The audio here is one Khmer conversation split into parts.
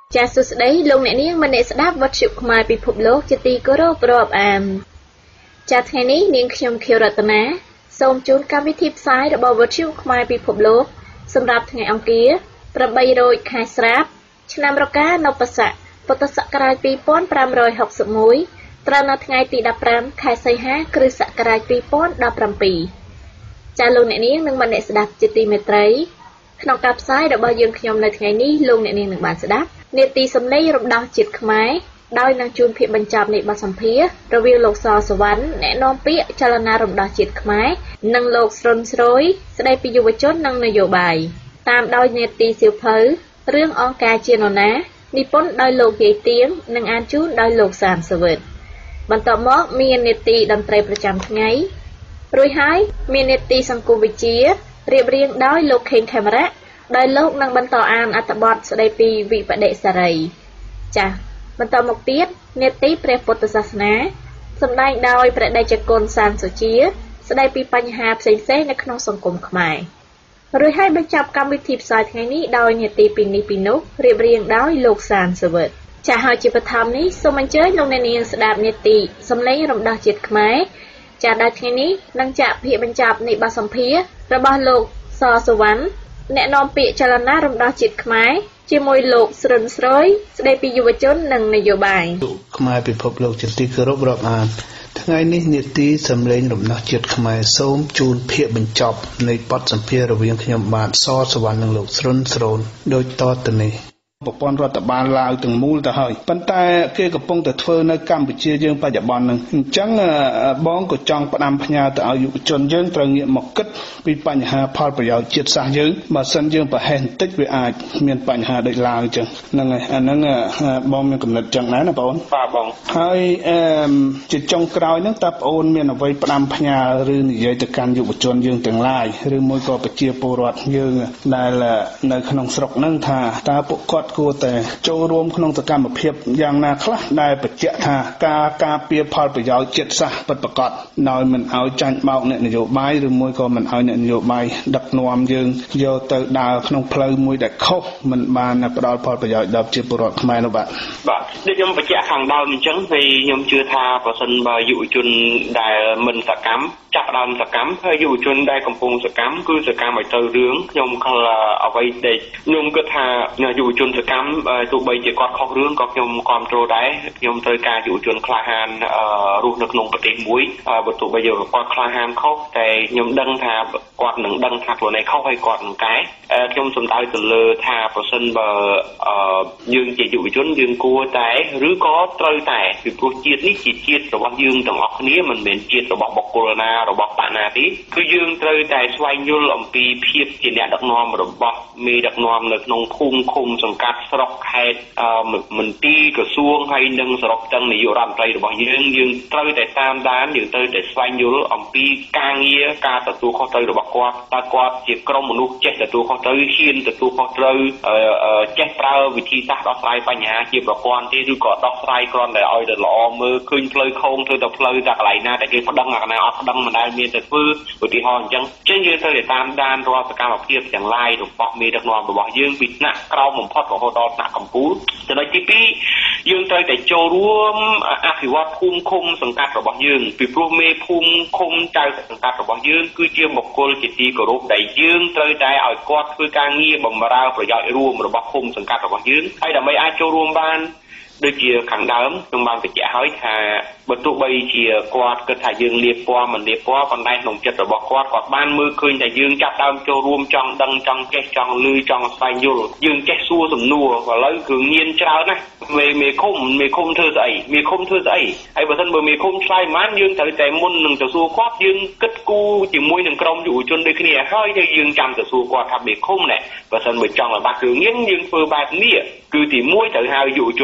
ចាសសួស្តីលោកអ្នកនាងមិនអ្នកស្ដាប់វត្តជុខ្មែរពិភពលោកជាទីគោរពរាប់អានចាសថ្ងៃនេះនាងខ្ញុំខៀវរតនាសូមជូនកម្មវិធីផ្សាយរបស់វត្តជុខ្មែរពិភពលោកសម្រាប់ថ្ងៃអង្គារ8រោចខែស្រាបឆ្នាំរកានពស័កពុទ្ធសករាជ2561ត្រូវនៅថ្ងៃទី15ខែសីហាគ្រិស្តសករាជ2017ចាសលោកអ្នកនាងនិងមិនអ្នកស្ដាប់ជាទីមេត្រីក្នុងការផ្សាយរបស់យើងខ្ញុំនៅថ្ងៃនេះលោកអ្នកនាងនឹងបានស្ដាប់នាទីសម្លេងរំដោះជាតិខ្មែរដោយនឹងជួនភាពបញ្ចប់នៃបទសម្ភាសន៍រវាងលោកសសវណ្ណអ្នកនាំពាក្យចលនារំដោះជាតិខ្មែរនិងលោកស្រុនស្រួយស្ដីពីយុវជននិងនយោបាយតាមដោយនាទីសៀវភៅរឿងអង្គការជានរណានិពន្ធដោយលោកយាយទៀងនិងអានជូនដោយលោកសានសវិតបន្ទាប់មកមាននាទីតន្ត្រីប្រចាំថ្ងៃរួចហើយមាននាទីសង្គមវិទ្យារៀបរៀងដោយលោកខេងខេមរៈដោយលោកនឹងបន្តអានអត្ថបទស្ដីពីវិបដិសារីចា៎បន្តមកទៀតនាទីព្រះពុទ្ធសាសនាសម្ដែងដោយព្រះតេជគុណសានសុជាស្ដីពីបញ្ហាផ្សេងៗនៅក្នុងសង្គមខ្មែររួចហើយបញ្ចប់កម្មវិធីផ្សាយថ្ងៃនេះដោយនាទីពីនេះពីនោះរៀបរៀងដោយលោកសានសវិតចា៎ហើយជាបឋមនេះសូមអញ្ជើញលោកអ្នកនាងស្ដាប់នាទីសម្លេងរំដោះជាតិខ្មែរចា៎ដែលថ្ងៃនេះនឹងចាក់ភាគបញ្ចប់នៃបទសម្ភាសន៍របស់លោកសសវណ្ណអ្នកនាំពាក្យចលនារំដោះជាតិខ្មែរជាមួយលោកស្រុនស្រួយស្ដីពីយុវជននិងនយោបាយខ្មែរពិភពលោកជាទីគោរពរាប់អានថ្ងៃនេះនាទីសម្លេងរំដោះជាតិខ្មែរសូមជូនភាគបញ្ចប់នៃបទសម្ភាសន៍រវាងខ្ញុំបាទសសវណ្ណនិងលោកស្រុនស្រូនដូចតទៅនេះប្រព័ន្ធរដ្ឋបាលឡាវទាំងមូលទៅហើយប៉ុន្តែគេកំពុងតែធ្វើនៅកម្ពុជាយើងបច្ចុប្បន្នហ្នឹងអញ្ចឹងបងក៏ចង់ផ្ដាំផ្ញើទៅឲ្យយុវជនយើងត្រូវងាកមកគិតពីបញ្ហាផលប្រយោជន៍ជាតិសាសន៍យើងបើសិនយើងប្រហែសបន្តិចវាអាចមានបញ្ហាដូចឡាវអញ្ចឹងហ្នឹងហើយអាហ្នឹងបងមានកំណត់ចឹងដែរណាបងបាទបងហើយជាចុងក្រោយហ្នឹងតើបងមានអ្វីផ្ដាំផ្ញើឬនិយាយទៅកាន់យុវជនយើងទាំងឡាយឬមួយក៏ប្រជាពលរដ្ឋយើងដែលនៅក្នុងស្រុកហ្នឹងថាតើពួកគាត់គួរតែចូលរួមក្នុងសកម្មភាពយ៉ាងណាខ្លះដែលបញ្ជាក់ថាការពារផលប្រយោជន៍ជាតិសាសន៍ពិតប្រាកដដោយមិនឲ្យចាញ់បោកអ្នកនយោបាយឬមួយក៏មិនឲ្យអ្នកនយោបាយដឹកនាំយើងយកទៅដើរក្នុងផ្លូវមួយដែលខុសមិនបានផ្ដល់ផលប្រយោជន៍ដល់ប្រជាពលរដ្ឋខ្មែរនោះបាទដូចខ្ញុំបញ្ជាក់ខាងដើមអញ្ចឹងហើយខ្ញុំជឿថាប្រសិនបើយុវជនដែលមិនសកម្មចាប់ដើមសកម្មហើយយុវជនដែលកំពុងសកម្មគឺសកម្មឲ្យទៅរឿងខ្ញុំខលអ្វីដែលខ្ញុំគិតថាយុវជនសកម្មទោះបីជាគាត់ខុសរឿងក៏ខ្ញុំគ្រប់គ្រងដែរខ្ញុំត្រូវការយុវជនក្លាហានរស់នៅក្នុងប្រទេសមួយបើទោះបីជាគាត់ក្លាហានខុសតែខ្ញុំដឹងថាគាត់នឹងដឹងថាខ្លួនឯងខុសហើយគាត់នឹងកែខ្ញុំសំដៅទៅលើថាប្រសិនបើយើងជាយុវជនយើងគួរតែឬក៏ត្រូវតែពីព្រោះជាតិនេះជាជាតិរបស់យើងទាំងអស់គ្នាមិនមែនជាតិរបស់បុគ្គលណារបស់បាណាទេគឺយើងត្រូវតែស្វែងយល់អំពីភាពជាអ្នកដឹកនាំរបស់មេដឹកនាំនៅក្នុងភូមិឃុំសង្កាត់ស្រុកខេត្តមន្ទីរក្រសួងហើយនិងសរុបទាំងនាយករដ្ឋមន្ត្រីរបស់យើងត្រូវតែតាមដានយើងត្រូវតែស្វែងយល់អំពីការងារការទទួលខុសត្រូវរបស់គាត់តើគាត់ជាក្រុមមនុស្សចេះទទួលខុសត្រូវហ៊ានទទួលខុសត្រូវចេះប្រើវិធីសាស្ត្រដោះស្រាយបញ្ហាជាប្រព័ន្ធទេឬក៏ដោះស្រាយគ្រាន់តែឲ្យទៅល្អមើលឃើញផ្លូវខូងធ្វើទៅផ្លូវតែកន្លែងណាតែគេប្តឹងអាកណាអត់ប្តឹងមិនដែលមានតែធ្វើឧទាហរណ៍អញ្ចឹងយើងត្រូវតែតាមដានរាល់សកម្មភាពទាំងឡាយរបស់មេដឹកនាំរបស់យើងពីថ្នាក់ក្រោមបំផុតរហូតដល់ថ្នាក់កំពូលចំណុចទី2យើងត្រូវតែចូលរួមអភិវឌ្ឍភូមិឃុំសង្កាត់របស់យើងពីព្រោះមេភូមិឃុំចៅសង្កាត់របស់យើងគឺជាបុគ្គលជាទីគោរពដែលយើងត្រូវតែឲ្យគាត់ធ្វើការងារបម្រើប្រយោជន៍រួមរបស់ភូមិសង្កាត់របស់យើងហើយដើម្បីអាចចូលរួមបានដូចជាខាងដើមខ្ញុំបានបញ្ជាក់ហើយថាបើទោះបីជាគាត់គិតថាយើងលៀបពណ៌មិនលៀបពណ៌ប៉ុន្តែក្នុងចិត្តរបស់គាត់បានមើលឃើញថាយើងចាប់ដើមចូលរួមចង់ដឹងចង់ចេះចង់លឺចង់ស្វែងយល់យើងចេះសួរសំណួរឥឡូវគឺញៀនច្រើនណាស់មេឃុំធ្វើស្អីហើយបើមិនបើមេឃុំឆ្លើយមិនយើងត្រូវតែមុននឹងទៅសួរគាត់យើងគិតគូរជាមួយនឹងក្រុមយុវជនដូចគ្នាហើយយើងចាំទៅសួរគាត់ថាមេឃុំណែបើមិនបើចង់ឲ្យបាត់គ្រឿងញៀនយើងធ្វើបែបនេះគឺទី1ត្រូវហៅយុវជននឹងមកអ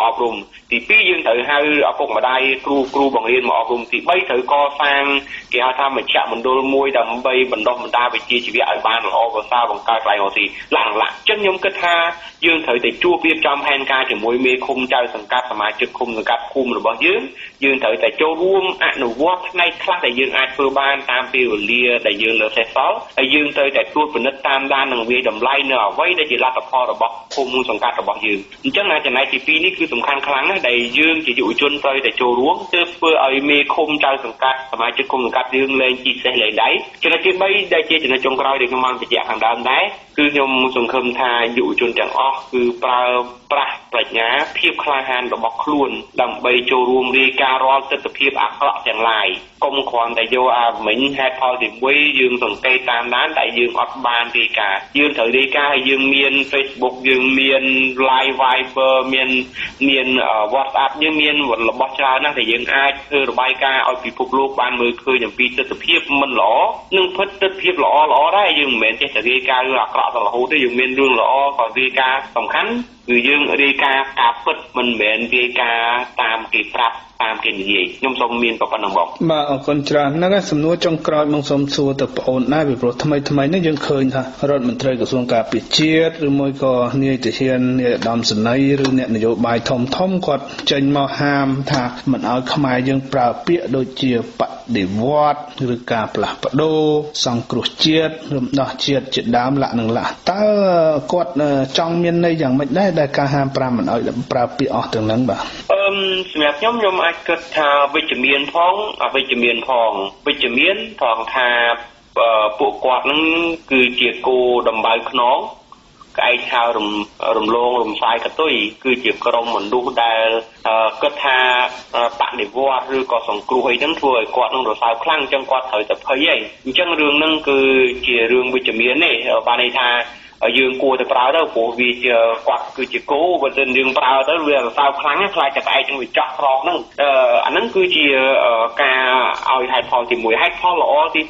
អប់រំទី2យើងត្រូវហៅឪពុកម្ដាយគ្រូបង្រៀនមកអប់រំទី3ត្រូវកសាងគេហៅថាមជ្ឈមណ្ឌលមួយដើម្បីបណ្ដុះបណ្ដាលវិជ្ជាជីវៈឲ្យបានល្អប្រសើរបង្កើតកន្លែងរស់ស៊ីឡើងអញ្ចឹងខ្ញុំគិតថាយើងត្រូវតែជួបរៀបចំផែនការជាមួយមេឃុំចៅសង្កាត់សមាជិកឃុំសង្កាត់ឃុំរបស់យើងត្រូវតែចូលរួមអនុវត្តផ្នែកខ្លះដែលយើងអាចធ្វើបានតាមពេលវេលាដែលយើងលើសេះសល់ហើយយើងត្រូវតែត្រួតពិនិត្យតាមដាននិងវាយតម្លៃនៅអ្វីដែលជាលទ្ធផលរបស់ឃុំសង្កាត់របស់យើងអញ្ចឹងចំណែកទី2នេះគឺសំខាន់ខ្លាំងណាស់ដែលយើងជាយុវជនត្រូវតែចូលរួមទើបធ្វើឲ្យមេឃុំចៅសង្កាត់សមាជិកឃុំសង្កាត់យើងលែងជីសេះលែងដៃចំណុចទី3ដែលជាចំណុចចុងក្រោយដែលខ្ញុំបានបញ្ជាក់ខាងដើមដែរគឺខ្ញុំសង្ឃឹមថាយុវជនទាំងអស់គឺប្រើប្រាស់ប្រាជ្ញាភាពក្លាហានរបស់ខ្លួនដើម្បីចូលរួមរាយការណ៍រាល់ទស្សនវិជ្ជាអាក្រក់ទាំងឡាយកុំគ្រាន់តែយកអាមិញហេតុផលទី1យើងសង្កេតតាមដានតែយើងអត់បានរាយការណ៍យើងត្រូវរាយការណ៍ហើយយើងមាន Facebook យើងមាន Live Viber មាន WhatsApp យើងមានរបស់ច្រើនណាស់ដែលយើងអាចធ្វើរបាយការណ៍ឲ្យពិភពលោកបានមើលឃើញអំពីទស្សនវិជ្ជាមិនល្អនិងពិតទស្សនវិជ្ជាល្អដែរយើងមិនមែនចេះតែរាយការណ៍រឿងអាក្រក់តែរហូតទេយើងមានរឿងល្អក៏រាយការណ៍សំខាន់គឺយើងរាយការណ៍ការពិតមិនមែនរាយការណ៍តាមគេប្រាប់តាមគេនិយាយខ្ញុំសូមមានប៉ុណ្្នឹងបងបាទអរគុណច្រើនហ្នឹងសំណួរចុងក្រោយមកសូមសួរទៅបងអូនដែរពីព្រោះថ្មីនេះយើងឃើញថារដ្ឋមន្ត្រីក្រសួងការពារជាតិឬមួយក៏នាយទាហាននាយឧត្តមសេនីយ៍ឬអ្នកនយោបាយធំគាត់ចេញមកហាមថាមិនឲ្យខ្មែរយើងប្រើពាក្យដូចជាបដិវត្តឬការផ្លាស់ប្ដូរសង្គ្រោះជាតិរំដោះជាតិជាដើមលក្ខនឹងលក្ខតើគាត់ចង់មានន័យយ៉ាងម៉េចដែរដែលការហាម5មិនឲ្យប្រើពាក្យអស់ទាំងហ្នឹងបាទសម្រាប់ខ្ញុំអាចគិតថាវិជ្ជមានផងអវិជ្ជមានផងវិជ្ជមានត្រង់ថាពួកគាត់នឹងគឺជាគោដំបៅខ្នងក្អែកហៅរំលងរំសាយកតុយគឺជាក្រុមមនុស្សដែលគិតថាបដិវត្តឬក៏សង្គ្រោះអីហ្នឹងធ្វើឲ្យគាត់នឹងរសើបខ្លាំងអញ្ចឹងគាត់ត្រូវតែភ័យហើយអញ្ចឹងរឿងហ្នឹងគឺជារឿងវិជ្ជមានទេបានន័យថាយើងគួរតែប្រើទៅព្រោះវាជាគាត់គឺជាគោបើមិនយើងប្រើទៅវារសើបខ្លាំងខ្លាចតែក្អែកនឹងវាចោះត្រង់ហ្នឹងអាហ្នឹងគឺជាការឲ្យហេតុផលទី1ហេតុផលល្អទី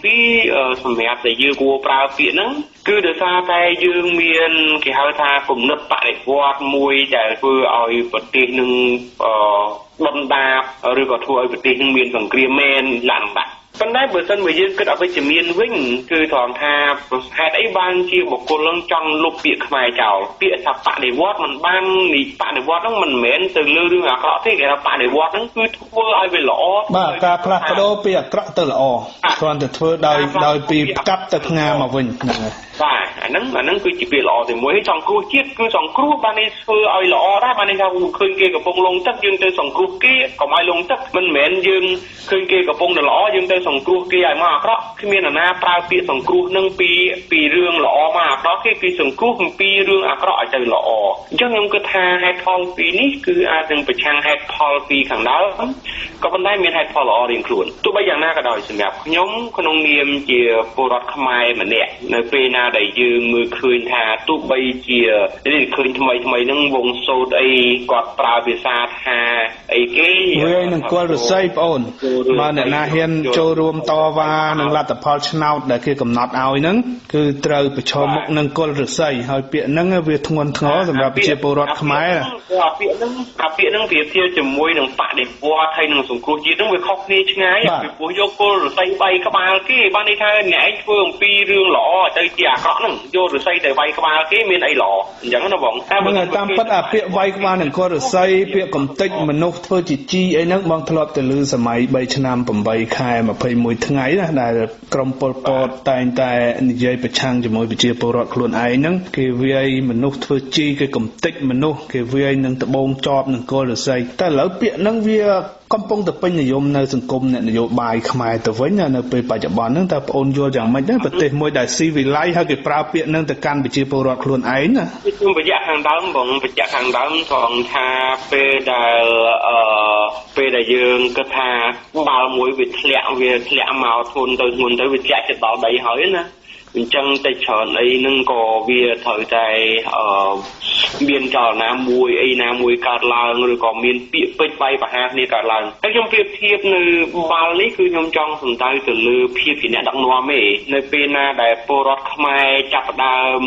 2សម្រាប់តែយើងគួរប្រើពាក្យហ្នឹងគឺដោយសារតែយើងមានគេហៅថាគំនិតបដិវត្តមួយដែលធ្វើឲ្យប្រទេសនឹងដុនដាបឬក៏ធ្វើឲ្យប្រទេសនឹងមានសង្គ្រាមមែនឡើងបាក់ប៉ុន្តែបើសិនបើយើងគិតអវិជ្ជមានវិញគឺត្រង់ថាហេតុអីបានជាបុគ្គលនឹងចង់លុបពាក្យខ្មែរចោលពាក្យថាបដិវត្តមិនបាននេះបដិវត្តហ្នឹងមិនមែនទៅលើរឿងអាក្រក់ទេគេថាបដិវត្តហ្នឹងគឺធ្វើឲ្យវាល្អបាទការផ្លាស់ប្ដូរពីអាក្រក់ទៅល្អគ្រាន់តែធ្វើដោយពីផ្កាប់ទៅផ្ងាមកវិញហ្នឹងហើយបាទអាហ្នឹងគឺជាពាក្យល្អទីមួយសង្គ្រោះជាតិគឺសង្គ្រោះបាននេះធ្វើឲ្យល្អដែរបាននេះថាឃើញគេកំពុងលងទឹកយើងទៅសង្គ្រោះគេកុំឲ្យលងទឹកមិនមែនយើងឃើញគេកំពុងតែល្អយើងទៅសង្គ្រោះគេឲ្យមកអាក្រក់គ្មានណាប្រើពាក្យសង្គ្រោះនឹងពីរឿងល្អមកអាក្រក់គេគឺសង្គ្រោះពីរឿងអាក្រក់ឲ្យទៅល្អអញ្ចឹងខ្ញុំគិតថាហេតុផលពីនេះគឺអាចនឹងប្រឆាំងហេតុផលពីខាងដើមក៏ប៉ុន្តែមានហេតុផលល្អរៀងខ្លួនទោះបីយ៉ាងណាក៏ដោយសម្រាប់ខ្ញុំក្នុងនាមជាពលរដ្ឋខ្មែរម្នាក់នៅពេលណាដែលយើងមើលឃើញថាទោះបីជានេះឃើញថ្មីហ្នឹងវងសូត្រអីគាត់ប្រើភាសាថាអីគេវានឹងគល់រស័យបងអូនបើអ្នកណាហ៊ានចូលរួមតវ៉ានឹងលទ្ធផលឆ្នោតដែលគេកំណត់ឲ្យហ្នឹងគឺត្រូវប្រឈមមុខនឹងគល់រស័យហើយពាក្យហ្នឹងវាធ្ងន់ធ្ងរសម្រាប់ប្រជាពលរដ្ឋខ្មែរពាក្យហ្នឹងប្រៀបធៀបជាមួយនឹងបដិវត្តហើយនឹងសង្គ្រោះជាតិហ្នឹងវាខុសគ្នាឆ្ងាយពីព្រោះយកគល់រស័យវាយក្បាលគេបានន័យថាអ្នកឯងធ្វើអំពីរឿងល្អទៅជាអាក្រក់ហ្នឹងយករស័យទៅវាយក្បាលគេមានអីល្អអញ្ចឹងណាបងតាមពិតអាពាក្យវាយក្បាលនឹងគល់រស័យពាក្យកំទេចមនុស្សធ្វើជាជីអីហ្នឹងបងធ្លាប់ទៅលើសម័យ3ឆ្នាំ8ខែ21ថ្ងៃណាដែលក្រុមពលពតតែងតែនិយាយប្រឆាំងជាមួយប្រជាពលរដ្ឋខ្លួនឯងហ្នឹងគេវាយមនុស្សធ្វើជីគេកំទេចមនុស្សគេវាយនឹងត្បូងចបនឹងគល់រស័យតែឥឡូវពាក្យហ្នឹងវាកំពុងតែពេញនិយមនៅសង្គមអ្នកនយោបាយខ្មែរទៅវិញនៅពេលបច្ចុប្បន្នហ្នឹងតើបងអូនយល់យ៉ាងម៉េចដែរប្រទេសមួយដែលស៊ីវិល័យហើយគេប្រើពាក្យហ្នឹងទៅកាន់ប្រជាពលរដ្ឋខ្លួនឯងណាខ្ញុំបញ្ជាក់ខាងដើមបងបញ្ជាក់ខាងដើមត្រង់ថាពេលដែលយើងគិតថាបាល់មួយវាធ្លាក់មកធ្ងន់ទៅវាធ្លាក់ទៅដល់ដីហើយណាអញ្ចឹងតែច្រើនអីហ្នឹងក៏វាត្រូវតែមានចលនាមួយអីណាមួយកើតឡើងឬក៏មានពាក្យពេចន៍បាយប្រហារគ្នាកើតឡើងហើយខ្ញុំប្រៀបធៀបនៅបាល់នេះគឺខ្ញុំចង់សំដៅទៅលើភាពជាអ្នកដឹកនាំឯងនៅពេលណាដែលពលរដ្ឋខ្មែរចាប់ផ្ដើម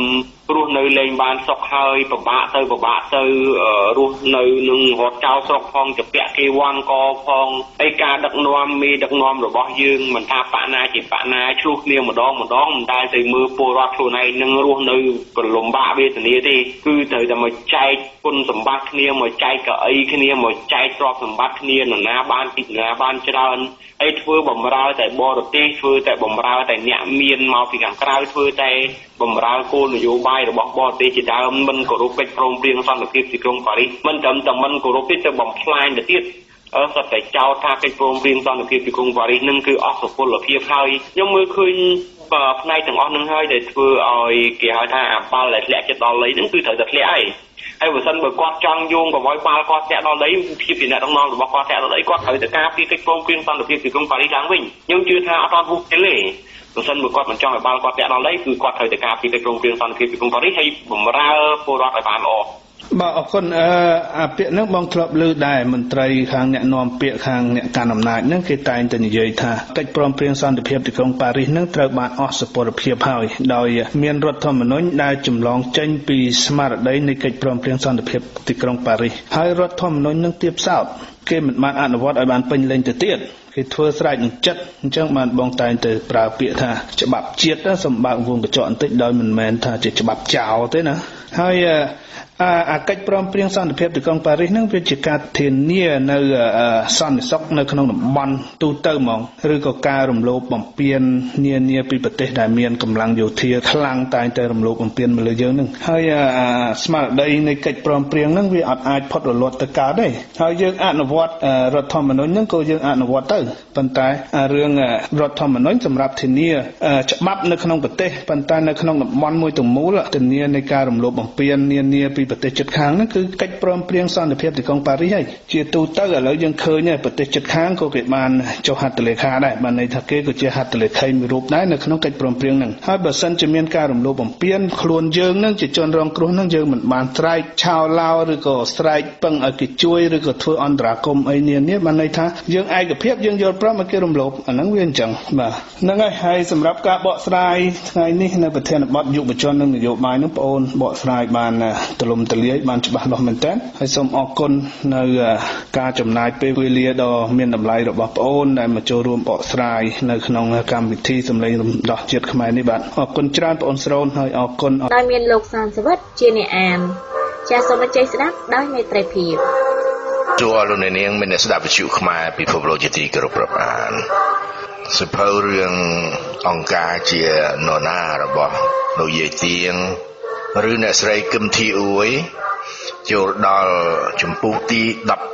รวมในเลงบานสกเฮยประบะเตยรวมในหนึ่งหัวเจ้าสกพองจะเปะเกวันกอพองไอการดักนวมมีดักนวมหรือบ่ยืงมันทาปะนาจิปะนาชุกเนี่ยมาดองได้ใส่มือปูรักชูในหนึ่งรวมในกลมบ้าเบตนี้ที่คือเธอจะมาใจคนสมบัติเนี่ยมาใจกับไอ้เนี่ยมาใจตรอกสมบัติเนี่ยหน้าบ้านติดหน้าบ้านเจริญไอ้ทั่วบ่มเราแต่บอร์ตีทั่วแต่บ่มเราแต่เนี่ยเมียนมาปีกันกลายทั่วแต่บ่มเราโกนอยู่ใบหรือบอกบอร์ตีจิตดาวมันก็รู้เป็นโปร่งเปลี่ยนสันติที่กรุงปารีสมันจำแต่มันก็รู้ที่จะบ่มพลายแต่ที่สัตย์เจ้าท่าเป็นโปร่งเปลี่ยนสันติที่กรุงปารีสนั่นคือออกสกุลหรือเพียบเท่ายังมือคืนในถึงออกนั่งให้แต่ทั่วเอาเกี่ยวท่าปลาไหลแหลกจะตอนเลยนั่นคือเธอจะแหลกไอ้บุษนเบิกกอดจังยงกับไว้ปลากอดแฉะตอนเลยพี่ปีน่ะต้องนอนหรือว่ากอดแฉะตอนเลยกอดเธอจะกล้าพี่โปร่งเปลี่ยนสันติที่กรุงปารีสล้างวิ่งยังจืดท่าตอนบุกเจเล่บุษนเบิกกอดมันจ้องไอ้ปลากอดแฉะตอนเลยคือกอดเธอจะกล้าพี่โปร่งเปลี่ยนสันติที่กรุงปารีสให้บ่มราโปรรอดไอ้ปานออกบ่อคนเปียนึกบองทลบลือได้มนตรีข้างเนี่ยนอมเปียข้างเนี่ยการอำนาจนั่นคือตายแต่นิยัยท่าកិច្ចព្រមព្រៀងសន្តិភាពទីក្រុងប៉ារីសនឹងត្រូវបានអស់សពរភាពហើយដោយមានរដ្ឋធម្មនុញ្ញដែលចម្លងចេញពីស្មារតីនៃកិច្ចព្រមព្រៀងសន្តិភាពទីក្រុងប៉ារីសហើយរដ្ឋធម្មនុញ្ញនឹងទៀបសោតគេមិនបានអនុវត្តឲ្យបានពេញលេញទៅទៀតគេធ្វើស្រេចនឹងចិត្តអញ្ចឹងបានបងតែងទៅប្រើពាក្យថាច្បាប់ជាតិសម្បើកវងកញ្ចក់បន្តិចដោយមិនមែនថាជាច្បាប់ចោលទេណាហើយកិច្ចព្រមព្រៀងសន្តិភាពទីក្រុងប៉ារីសនឹងវាជាការធានានៅសន្តិសុខនៅក្នុងតំបន់ទូទៅហ្មងឬក៏ការរំលោភបំពាននានាពីប្រទេសដែលមានកម្លាំងយោធាខ្លាំងតែងតែរំលោភបំពានមកលើយើងនឹងហើយស្មារតីនៃកិច្ចព្រមព្រៀងនឹងវាអត់អាចផុតរលត់ទៅកើតទេហើយយើងអនុវត្តរដ្ឋធម្មនុញ្ញនឹងក៏យើងអនុវត្តទៅប៉ុន្តែរឿងរដ្ឋធម្មនុញ្ញសម្រាប់ធានាច្បាប់នៅក្នុងប្រទេសប៉ុន្តែនៅក្នុងតំបន់មួយទាំងមូលធានានៃការរំលោភបំពាននានាពីប្រទេសជិតខាងហ្នឹងគឺកិច្ចព្រមព្រៀងសន្តិភាពទីក្រុងប៉ារីសហើយជាទូទៅឥឡូវយើងឃើញប្រទេសជិតខាងក៏គេបានចុះហត្ថលេខាដែរបានន័យថាគេក៏ជាហត្ថលេខីមួយរូបដែរនៅក្នុងកិច្ចព្រមព្រៀងហ្នឹងហើយបើសិនជាមានការរំលោភបំពានខ្លួនយើងហ្នឹងជាជនរងគ្រោះហ្នឹងយើងមិនបានស្រែកឆោឡោឬក៏ស្រែកពឹងឲ្យគេជួយឬក៏ធ្វើអន្តរាគមន៍អីនានាបានន័យថាយើងឯកភាពយើងយល់ព្រមឲ្យគេរំលោភអាហ្នឹងវាអញ្ចឹងបាទហ្នឹងហើយសម្រាប់ការបកស្រាយថ្ងៃនេះនៅប្រធានបទយុវជននិងនយោបាយហ្នឹងបងអូនបកស្រាយបានទលំទលាយបានច្បាស់លាស់មែនតើហើយសូមអរគុណនៅការចំណាយពេលវេលាដ៏មានតម្លៃរបស់បងអូនដែលមកចូលរួមបកស្រាយនៅក្នុងកម្មវិធីសម្លេងរំដោះជាតិខ្មែរនេះបាទអរគុណច្រើនបងអូនស្រូនហើយអរគុណដោយមានលោកសានសវិតជាអ្នកអានចាសសូមអញ្ជើញស្ដាប់ដោយមេត្រីភាពជួលលោកនាងមានអ្នកស្ដាប់វិទ្យុខ្មែរពិភពលោកជាទីគោរពរាប់អានសិភៅរឿងអង្គការជានរណារបស់លោកយាយទៀងឬអ្នកស្រីគឹមធីអ៊ូយចូលដល់ចម្ពោះទី16បាទ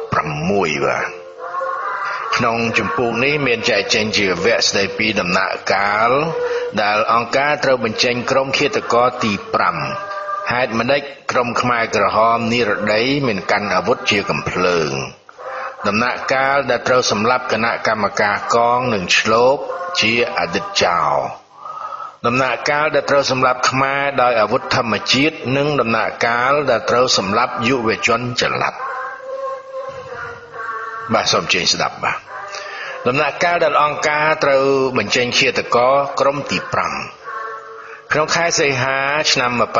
ក្នុងចម្ពោះនេះមានចែកចេញជាវគ្គស្ដីពីដំណាក់កាលដែលអង្គការត្រូវបញ្ចេញក្រុមឃាតករទី5ហេតុម្ដេចក្រុមខ្មែរក្រហមនិរដីមានកាន់អាវុធជាកាំភ្លើងដំណាក់កាលដែលត្រូវសម្លាប់គណៈកម្មការកងនិងឆ្លូបជាអតីតចៅដំណាក់កាលដែលត្រូវសម្លាប់ខ្មែរដោយអាវុធធម្មជាតិនិងដំណាក់កាលដែលត្រូវសម្លាប់យុវជនចល័តបាទសូមជើញស្ដាប់បាទដំណាក់កាលដែលអង្គការត្រូវបញ្ចេញឃាតករក្រុមទី5ក្នុងខែសីហាឆ្នាំ1978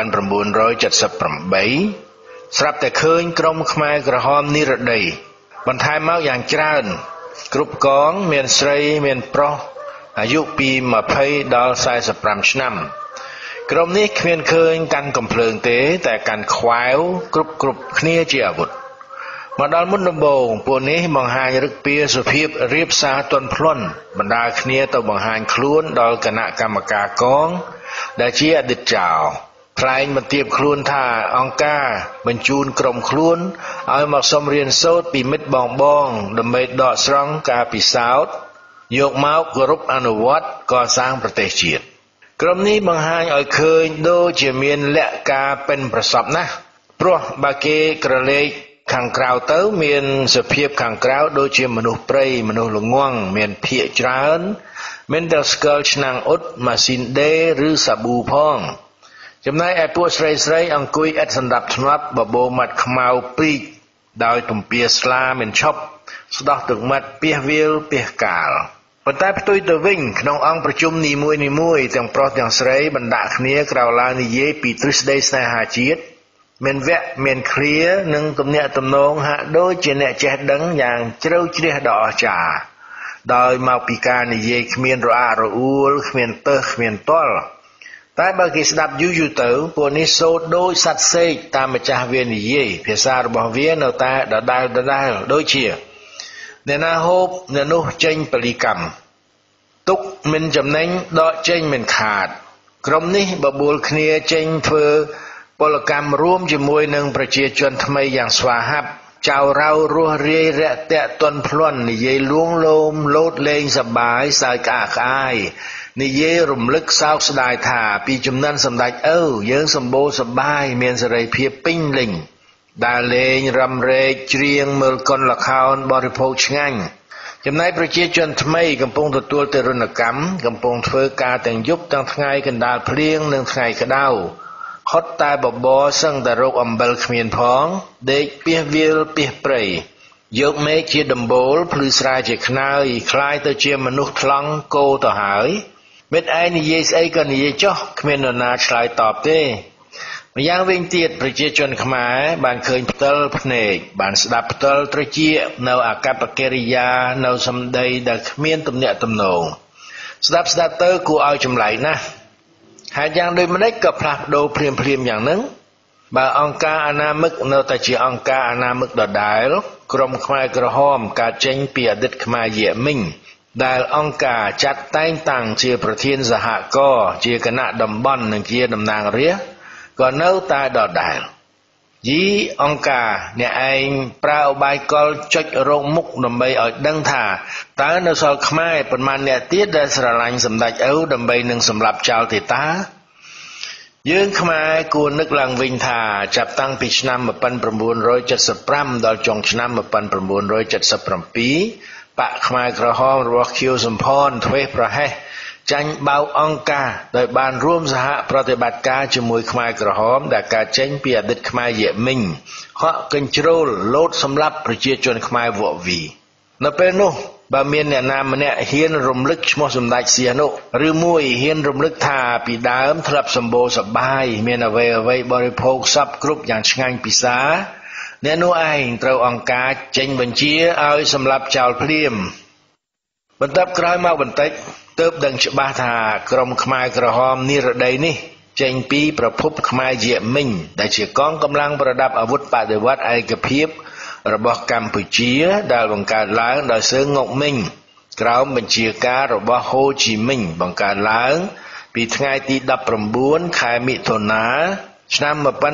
ស្រាប់តែឃើញក្រុមខ្មែរក្រហមនិរដីបន្ថែមមកយ៉ាងច្រើនគ្រប់កងមានស្រីមានប្រុសអាយុពី20ដល់45ឆ្នាំក្រុមនេះគ្មានឃើញកាន់កំភ្លើងទេតែកាន់ខ្វែវគ្រប់គ្នាជាអាវុធមកដល់មុនដំបូងពួកនេះបង្ហាញរឹកពីសុភាពរៀបសារទន់ភ្លន់បណ្ដាលគ្នាទៅបង្ហាញខ្លួនដល់គណៈកម្មការកងដែលជាអតីតចៅថ្លែងបន្ទាបខ្លួនថាអង្គការបញ្ជូនក្រុមខ្លួនឲ្យមកសុំរៀនសូត្រពីមិត្តបងដើម្បីដកស្រង់ការពិសោធន៍យកមកគោរពអនុវត្តកសាងប្រទេសជាតិក្រុមនេះបង្ហាញឲ្យឃើញដូចជាមានលក្ខការប៉ិនប្រសប់ណាស់ព្រោះបើគេក្រឡេកខាងក្រៅទៅមានសភាពខាងក្រៅដូចជាមនុស្សព្រៃមនុស្សល្ងង់មានភាកច្រើនមានតែស្គាល់ឆ្នាំងអ៊ុតម៉ាស៊ីនដេរឬសាប៊ូផងចំណែកឯពួកស្រីអង្គុយឥតសណ្ដាប់ធ្នាប់បបោមាត់ខ្មៅព្រីកដោយទំពាស្លាមានឈប់ស្ដោះទឹកមាត់ពាសវាលពាសកាលប៉ុន្តែផ្ទុយទៅវិញក្នុងអង្គប្រជុំនីមួយៗទាំងប្រុសទាំងស្រីបណ្ដាក់គ្នាក្រោកឡើងនិយាយពីទ្រឹស្ដីស្នេហាជាតិមានវគ្គមានឃ្លានិងទំនាក់ទំនងហាក់ដូចជាអ្នកចេះដឹងយ៉ាងជ្រៅជ្រះដ៏អស្ចារ្យដោយមកពីការនិយាយគ្មានរអាក់រអួលគ្មានទើសគ្មានទល់តែបើគេស្ដាប់យូរទៅពួកនេះសូត្រដូចសត្វសេកតាមម្ចាស់វានិយាយភាសារបស់វានៅតែដដែលដូចជាអ្នកណាហូបអ្នកនោះចេញពលីកម្មទុកមិនចំណេញដកចេញមិនខាតក្រុមនេះបបួលគ្នាចេញធ្វើពលកម្មរួមជាមួយនឹងប្រជាជនថ្មីយ៉ាងស្វាហាប់ចៅរៅរស់រាយរាក់ទាក់ទន់ភ្លន់និយាយលួងលោមលោតលេងសប្បាយសើចក្អាកក្អាយនិយាយរំលឹកសោកស្ដាយថាពីចំនួនសម្ដេចឪយើងសម្បូរសប្បាយមានសេរីភាពពេញលេញដើរលេងរំរែកច្រៀងមើលកុនល្ខោនបរិភោគឆ្ងាញ់ចំណែកប្រជាជនថ្មីកំពុងទទួលទរណកម្មកំពុងធ្វើការទាំងយប់ទាំងថ្ងៃកណ្ដាលភ្លៀងនិងថ្ងៃក្តៅហត់តែបបរសឹងតែរកអំបិលគ្មានផងដេកពីះវាលពីះព្រៃយកមេឃជាដំបូលភ្លឺស្រាយជាខ្នើយคล้ายទៅជាមនុស្សថ្លង់គោទៅហើយមិត្តឯងនិយាយស្អីក៏និយាយចុះគ្មាននរណាឆ្លើយតបទេម្យ៉ាងវិញទៀតប្រជាជនខ្មែរបានឃើញផ្ទាល់ភ្នែកបានស្ដាប់ផ្ទាល់ត្រចៀកនៅអាកប្បកិរិយានៅសម្ដីដែលគ្មានទំនាក់ទំនងស្ដាប់ទៅគួរឲ្យចម្លែកណាស់ហើយយ៉ាងដូចម្តេចក៏ផ្លាស់ប្ដូរភ្លាមយ៉ាងហ្នឹងបើអង្គការអនាមិកនៅតែជាអង្គការអនាមិកដដែលក្រមខ្មែរក្រហមកើតចេញពីអតីតខ្មែរយេមីងដែលអង្គការចាត់តែងតាំងជាប្រធានសហគមន៍ជាគណៈតំបន់និងជាតំណាងរាស្ត្រក៏នៅតែដដែលយីអង្គការអ្នកឯងប្រើឧបាយកលចុចរោគមុខដើម្បីឲ្យដឹងថាតើនៅសល់ខ្មែរប៉ុន្មានអ្នកទៀតដែលស្រឡាញ់សម្ដេចឪដើម្បីនឹងសម្លាប់ចោលទេតាយើងខ្មែរគួរនឹកឡើងវិញថាចាប់តាំងពីឆ្នាំ1975ដល់ចុងឆ្នាំ1977បកខ្មែរក្រហមរបស់ខៀវសំផនធ្វេសប្រហែសចាញ់បៅអង្គការដោយបានរួមសហប្រតិបត្តិការជាមួយខ្មែរក្រហមដែលកើតចេញពីអតីតខ្មែរយេមីងហក់កញ្ជ្រោលលោតសម្លាប់ប្រជាជនខ្មែរវក់វីនៅពេលនោះបើមានអ្នកណាម្នាក់ហ៊ានរំលឹកឈ្មោះសម្ដេចសៀនុឬមួយហ៊ានរំលឹកថាពីដើមធ្លាប់សម្បូរសប្បាយមានអ្វីបរិភោគសពគ្រប់យ៉ាងឆ្ងាញ់ពិសាអ្នកនោះឯងត្រូវអង្គការចេញបញ្ជាឲ្យសម្លាប់ចោលភ្លាមបន្ទាប់ក្រោយមកបន្តិចទើបដឹងច្បាស់ថាក្រុមខ្មែរក្រហមនិរដីនេះចេញពីប្រភពខ្មែរយេមីងដែលជាកងកម្លាំងប្រដាប់អាវុធបដិវត្តឯកភាពរបស់កម្ពុជាដែលបង្កើតឡើងដោយសឺងុកមីងក្រោមបញ្ជាការរបស់ហូជីមីញបង្កើតឡើងពីថ្ងៃទី19ខែមិថុនាឆ្នាំ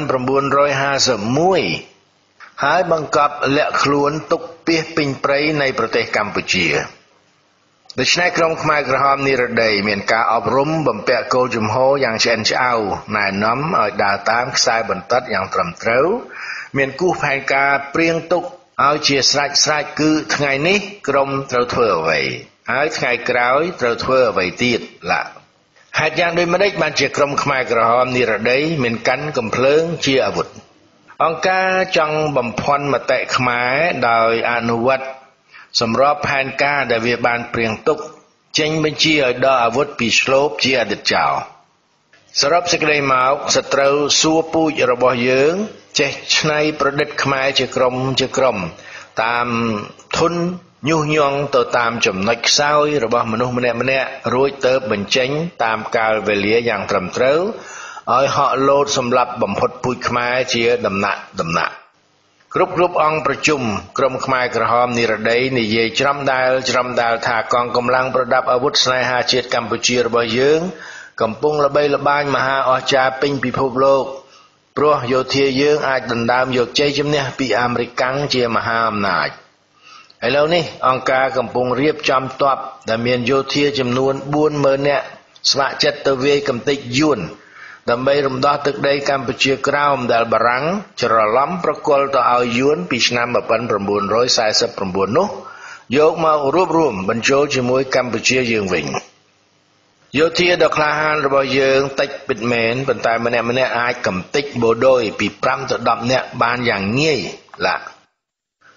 1951ហើយបង្កប់លាក់ខ្លួនទុកពាសពេញព្រៃនៃប្រទេសកម្ពុជាដូច្នេះក្រុមខ្មែរក្រហមនិរដីមានការអប់រំបំពាក់គោលជំហរយ៉ាងឆ្អិនឆ្អៅណែនាំឲ្យដើរតាមខ្សែបន្ទាត់យ៉ាងត្រឹមត្រូវមានគូសផែនការព្រៀងទុកឲ្យជាស្រេចគឺថ្ងៃនេះក្រុមត្រូវធ្វើអ្វីហើយថ្ងៃក្រោយត្រូវធ្វើអ្វីទៀតហេតុយ៉ាងដូចម្តេចបានជាក្រុមខ្មែរក្រហមនិរដីមានកាន់កំភ្លើងជាអាវុធអង្គការចង់បំភាន់មតិខ្មែរដោយអនុវត្តសម្របផែនការដែលវាបានព្រៀងទុកចេញបញ្ជាឲ្យដកអាវុធពីស្លូបជាអតីតចោលសរុបសេចក្តីមកសត្រូវសួរពូជរបស់យើងចេះច្នៃប្រឌិតខ្មែរជាក្រុមតាមធនញុះញង់ទៅតាមចំណុចខ្សោយរបស់មនុស្សម្នាក់រួចទៅបញ្ចេញតាមកាលវេលាយ៉ាងត្រឹមត្រូវឲ្យហក់លោតសម្រាប់បំផុតពូជខ្មែរជាដំណាក់គ្រប់អង្គប្រជុំក្រុមខ្មែរក្រហមនិរដីនិយាយច្រំដាលថាកងកម្លាំងប្រដាប់អាវុធស្នេហាជាតិកម្ពុជារបស់យើងកំពុងល្បីល្បាញមហាអស្ចារ្យពេញពិភពលោកព្រោះយោធាយើងអាចដណ្ដើមយកជ័យជំនះពីអាមេរិកជាមហាអំណាចឥឡូវនេះអង្គការកំពុងរៀបចំទ័ពដែលមានយោធាចំនួន 40,000 នាក់ស្ម័គ្រចិត្តទៅវាយកំទេចយួនដើម្បីរំដោះទឹកដីកម្ពុជាក្រោមដែលបារាំងច្រឡំប្រគល់ទៅឲ្យយួនពីឆ្នាំ1949នោះយកមករួបរวมបញ្ចូលជាមួយកម្ពុជាយើងវិញយោធាដ៏ក្លាហានរបស់យើងតិចពិតមែនប៉ុន្តែម្នាក់អាចកំទេចបូដូយពី5ទៅ10នាក់បានយ៉ាងងាយ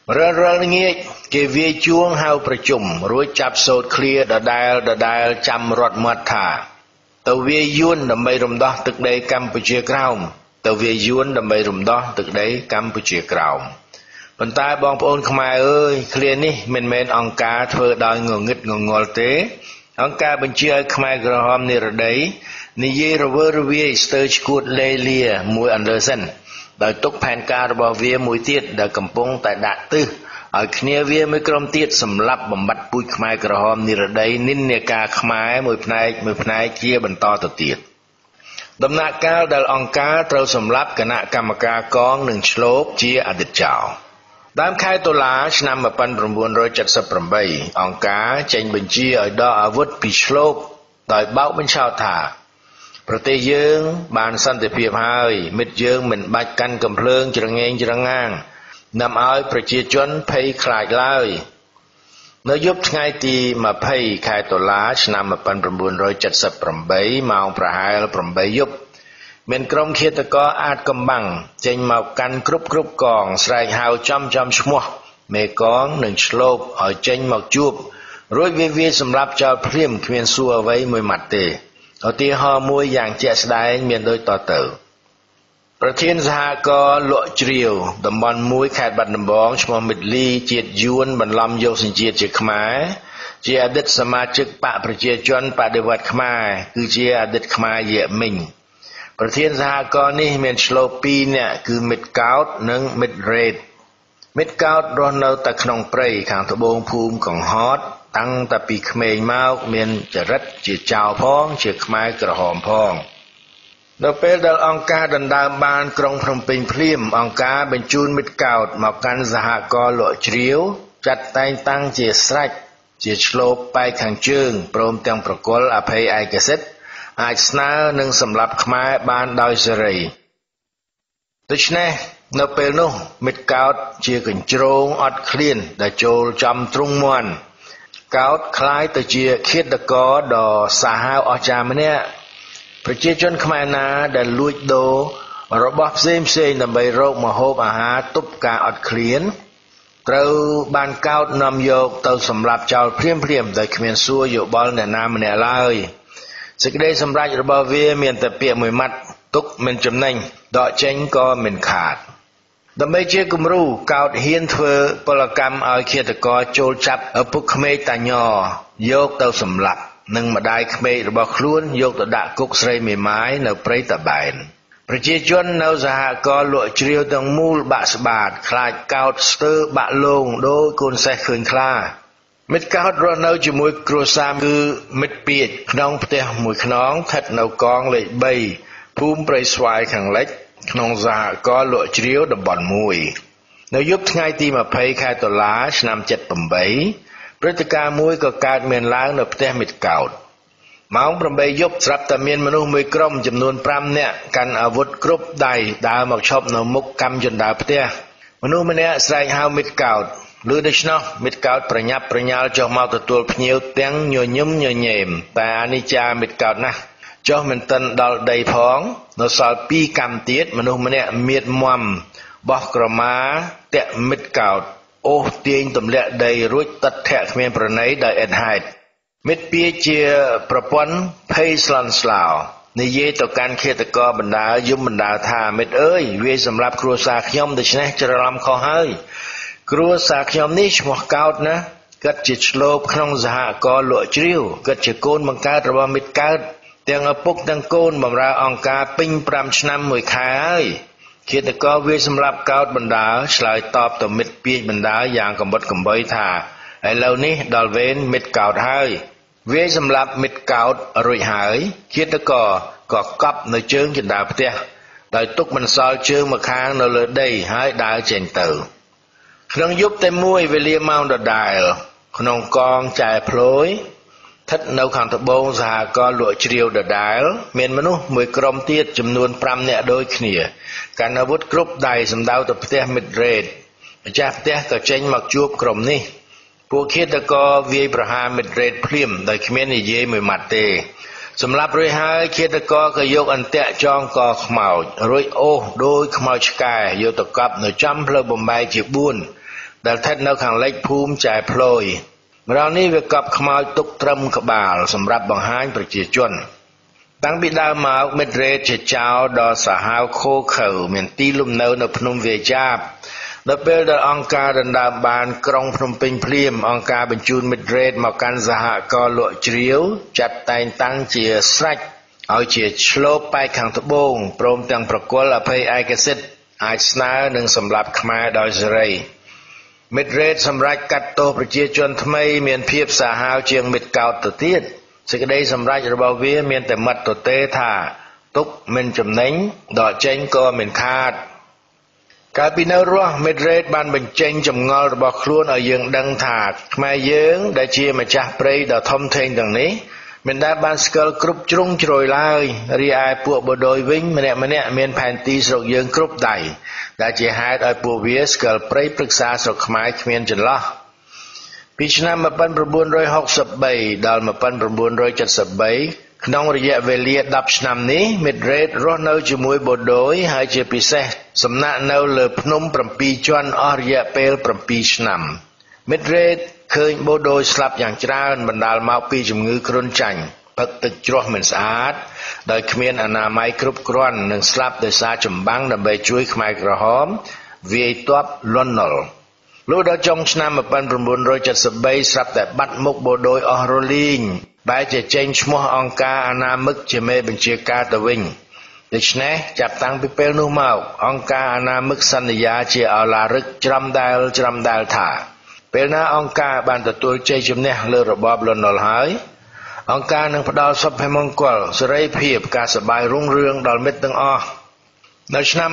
រាល់ងាកគេវាយជួងហៅប្រជុំរួចចាប់សូត្រឃ្លាដដែលចាំរត់មាត់ថាទៅវាយយួនដើម្បីរំដោះទឹកដីកម្ពុជាក្រោមទៅវាយយួនដើម្បីរំដោះទឹកដីកម្ពុជាក្រោមប៉ុន្តែបងប្អូនខ្មែរអើយឃ្លានេះមិនមែនអង្គការធ្វើដោយងងឹតងងល់ទេអង្គការបញ្ជាឲ្យខ្មែរក្រហមនិរដីនិយាយរវើរវាយស្ទើរឈួតលេលាមួយអណ្ដើសិនដោយទុកផែនការរបស់វាមួយទៀតដែលកំពុងតែដាក់ទិសឲ្យគ្នាវាមួយក្រុមទៀតសម្រាប់បំបត្តិពូជខ្មែរក្រហមនិរដីនិន្នាការខ្មែរមួយផ្នែកជាបន្តទៅទៀតដំណាក់កាលដែលអង្គការត្រូវសម្លាប់គណៈកម្មការកងនិងឆ្លូបជាអតីតចោរដើមខែតុលាឆ្នាំ1978អង្គការចេញបញ្ជាឲ្យដកអាវុធពីឆ្លូបដោយបោកបញ្ឆោតថាប្រទេសយើងបានសន្តិភាពហើយមិត្តយើងមិនបាច់កាន់កំភ្លើងច្រងែងច្រងាងនាំឲ្យប្រជាជនភ័យខ្លាចឡើយនៅយប់ថ្ងៃទី20ខែតុលាឆ្នាំ1978ម៉ោងប្រហែល8យប់មានក្រុមឃាតករអាចកំបាំងចេញមកកាន់គ្រប់កងស្រែកហៅចំឈ្មោះមេកងនិងឆ្លូបឲ្យចេញមកជួបរួចវាសម្រាប់ចោលភ្លាមគ្មានសួរអ្វីមួយម៉ាត់ទេឧទាហរណ៍មួយយ៉ាងជាក់ស្ដែងមានដូចតទៅប្រធានសហករណ៍លក់ជ្រាវតំបន់1ខេត្តបាត់ដំបងឈ្មោះមិត្តលីជាតិយួនបន្លំយកសញ្ជាតិជាខ្មែរជាអតីតសមាជិកបកប្រជាជនបដិវត្តខ្មែរគឺជាអតីតខ្មែរយៈមិញប្រធានសហករណ៍នេះមានឆ្លូប2នាក់គឺមិត្តកោតនិងមិត្តរ៉េតមិត្តកោតរស់នៅតែក្នុងព្រៃខាងត្បូងភូមិកង្ហតតាំងតែពីក្មេងមកមានចរិតជាចៅផងជាខ្មែរក្រហមផងនៅពេលដែលអង្គការដណ្ដើមបានក្រុងភ្នំពេញភ្លាមអង្គការបញ្ជូនមិត្តកោតមកកាន់សហករណ៍លក់ជ្រាវចាត់តែងតាំងជាស្រេចជាឆ្លូបបែកខាងជើងព្រមទាំងប្រគល់អភ័យឯកសិទ្ធិអាចស្នើនឹងសម្លាប់ខ្មែរបានដោយសេរីដូច្នេះនៅពេលនោះមិត្តកោតជាកញ្ជ្រោងអត់ឃ្លានដែលចូលចំទ្រុងមាន់កោតคล้ายទៅជាឃាតករដ៏សាហាវអស្ចារ្យម្នាក់ប្រជាជនខ្មែរណាដែលលួចដូររបស់ផ្សេងដើម្បីរកម្ហូបអាហារទប់ការអត់ឃ្លានត្រូវបានកោតនាំយកទៅសម្លាប់ចោលភ្លាមដោយគ្មានសួរយោបល់អ្នកណាម្នាក់ឡើយសេចក្តីសម្រេចរបស់វាមានតែពាក្យមួយម៉ាត់ទុកមិនចំណេញដកចេញក៏មិនខាតដើម្បីជាគំរូកោតហ៊ានធ្វើពលកម្មឲ្យឃាតករចូលចាប់ឪពុកក្មេកតាញយកទៅសម្លាប់និងម្ដាយក្មេករបស់ខ្លួនយកទៅដាក់គុកស្រីមេម៉ាយនៅព្រៃតាបែនប្រជាជននៅសហករណ៍លក់ជ្រាវទាំងមូលបាក់ស្បាតខ្លាចកោតស្ទើរបាក់លងដោយកូនសេះឃើញខ្លាមិត្តកោតរស់នៅជាមួយគ្រួសារគឺមិត្តពាជក្នុងផ្ទះមួយខ្នងស្ថិតនៅកងលេខ3ភូមិព្រៃស្វាយខាងលិចក្នុងសហករណ៍លក់ជ្រាវតំបន់1នៅយប់ថ្ងៃទី20ខែតុលាឆ្នាំ78ព្រឹត្តិការណ៍មួយក៏កើតមានឡើងនៅផ្ទះមិត្តកោតម៉ោង8យប់ស្រាប់តែមានមនុស្សមួយក្រុមចំនួន5នាក់កាន់អាវុធគ្រប់ដៃដើរមកឈប់នៅមុខកាំជណ្ដើរផ្ទះមនុស្សម្នាក់ស្រែកហៅមិត្តកោតលឺដូច្នោះមិត្តកោតប្រញាប់ប្រញាល់ចុះមកទទួលភ្ញៀវទាំងញញឹមញញែមតែអានិច្ចាមិត្តកោតណាស់ចុះមិនទាន់ដល់ដីផងនៅសល់2កម្មទៀតមនុស្សម្នាក់មៀតមាំបោះក្រមាតាក់មិត្តកោតអូសទាញទម្លាក់ដីរួចទឹកធាក់គ្មានប្រណីដោយឥតហេតុមិត្តពាជាប្រពន្ធភ័យស្លន់ស្លោនិយាយទៅកាន់ឃាតករបណ្ដាលយំបណ្ដាលថាមិត្តអើយវាសម្រាប់គ្រួសារខ្ញុំដូច្នេះច្រឡំខុសហើយគ្រួសារខ្ញុំនេះឈ្មោះកោតណាគាត់ជាឆ្លូបក្នុងសហករណ៍លក់ជ្រាវគាត់ជាកូនបង្កើតរបស់មិត្តកើតទាំងឪពុកទាំងកូនបម្រើអង្គការពេញ5ឆ្នាំ1ខែហើយឃាតករវាសម្រាប់កោតបណ្ដាលឆ្លើយតបទៅមិត្តពាជបណ្ដាលយ៉ាងកំបុតកំបីថាឥឡូវនេះដល់វេនមិត្តកោតហើយវាសម្រាប់មិត្តកោតរួចហើយឃាតករក៏កប់នៅជើងជណ្ដើរផ្ទះដោយទុកបន្សល់ជើងម្ខាងនៅលើដីហើយដើរចេញទៅក្នុងយប់តែមួយវេលាម៉ោងដដែលក្នុងកងចែភ្លយស្ថិតនៅខាងត្បូងសហករណ៍លក់ជ្រាវដដែលមានមនុស្សមួយក្រុមទៀតចំនួន5នាក់ដូចគ្នាកាន់អាវុធគ្រប់ដៃសម្ដៅទៅផ្ទះមិត្តរ៉េតម្ចាស់ផ្ទះក៏ចេញមកជួបក្រុមនេះពួកឃាតករវាយប្រហារមិត្តរ៉េតភ្លាមដោយគ្មាននិយាយមួយម៉ាត់ទេសម្រាប់រួចហើយឃាតករក៏យកអន្ទាក់ចងកខ្មោចរួចអូសដោយខ្មោចឆ្កែយកទៅកប់នៅចំផ្លូវបំបែកជា4 ដែលស្ថិតនៅខាងលិចភូមិចែភ្លយម្ដងនេះវាកប់ខ្មោចទុកត្រឹមក្បាលសម្រាប់បង្ហាញប្រជាជនតាំងពីដើមមកមិត្តរ៉េតជាចៅដល់សាហាវខូខើមានទីលំនៅនៅភ្នំវាយ៉ាបដល់ពេលដែលអង្គការដណ្ដើមបានក្រុងភ្នំពេញភ្លាមអង្គការបញ្ជូនមិត្តរ៉េតមកកាន់សហករណ៍លក់ជ្រាវចាត់តែងតាំងជាស្រេចឲ្យជាឆ្លូបប៉ែកខាងត្បូងព្រមទាំងប្រគល់អភ័យឯកសិទ្ធិអាចស្នើនឹងសម្លាប់ខ្មែរដោយសេរីមិត្តរ៉េតសម្រាប់កាត់ទោសប្រជាជនថ្មីមានភាពសាហាវជាងមិត្តកោតទៅទៀតសេចក្តីសម្រេចរបស់វាមានតែម៉ាត់ទទេថាទុកមិនចំណេញដកចេញក៏មិនខាតកាលពីនៅរស់មិត្តរ៉េតបានបញ្ចេញចម្ងល់របស់ខ្លួនឲ្យយើងដឹងថាខ្មែរយើងដែលជាម្ចាស់ព្រៃដ៏ធំធេងទាំងនេះមិនដែលបានស្គាល់គ្រប់ជ្រុងជ្រោយឡើយរីឯពួកបដូយវិញម្នាក់មានផែនទីស្រុកយើងគ្រប់ដៃដែលជាហេតុឲ្យពួកវាស្គាល់ព្រៃព្រឹក្សាស្រុកខ្មែរគ្មានចន្លោះពីឆ្នាំ1963ដល់1973ក្នុងរយៈវេលា10ឆ្នាំនេះមិត្តរ៉េតរស់នៅជាមួយបូដូយហើយជាពិសេសសំណាក់នៅលើភ្នំ7ជាន់អស់រយៈពេល7ឆ្នាំមិត្តរ៉េតឃើញបូដូយស្លាប់យ៉ាងច្រើនបណ្ដាលមកពីជំងឺគ្រុនចាញ់ផឹកទឹកជ្រោះមិនស្អាតដោយគ្មានអនាម័យគ្រប់គ្រាន់និងស្លាប់ដោយសារចម្បាំងដើម្បីជួយខ្មែរក្រហមវាយទ័ពលន់នល់លុះដល់ចុងឆ្នាំ1973ស្រាប់តែបាត់មុខបូដូយអស់រលីងបែរជាចេញឈ្មោះអង្គការអនាមិកជាមេបញ្ជាការទៅវិញដូច្នេះចាប់តាំងពីពេលនោះមកអង្គការអនាមិកសន្យាជាឱឡារិកច្រាំដែលថាពេលណាអង្គការបានទទួលជ័យជំនះលើរបបលន់នល់ហើយអង្គការនឹងផ្ដល់សុភមង្គលសេរីភាពការសប្បាយរុងរឿងដល់មិត្តទាំងអស់នៅឆ្នាំ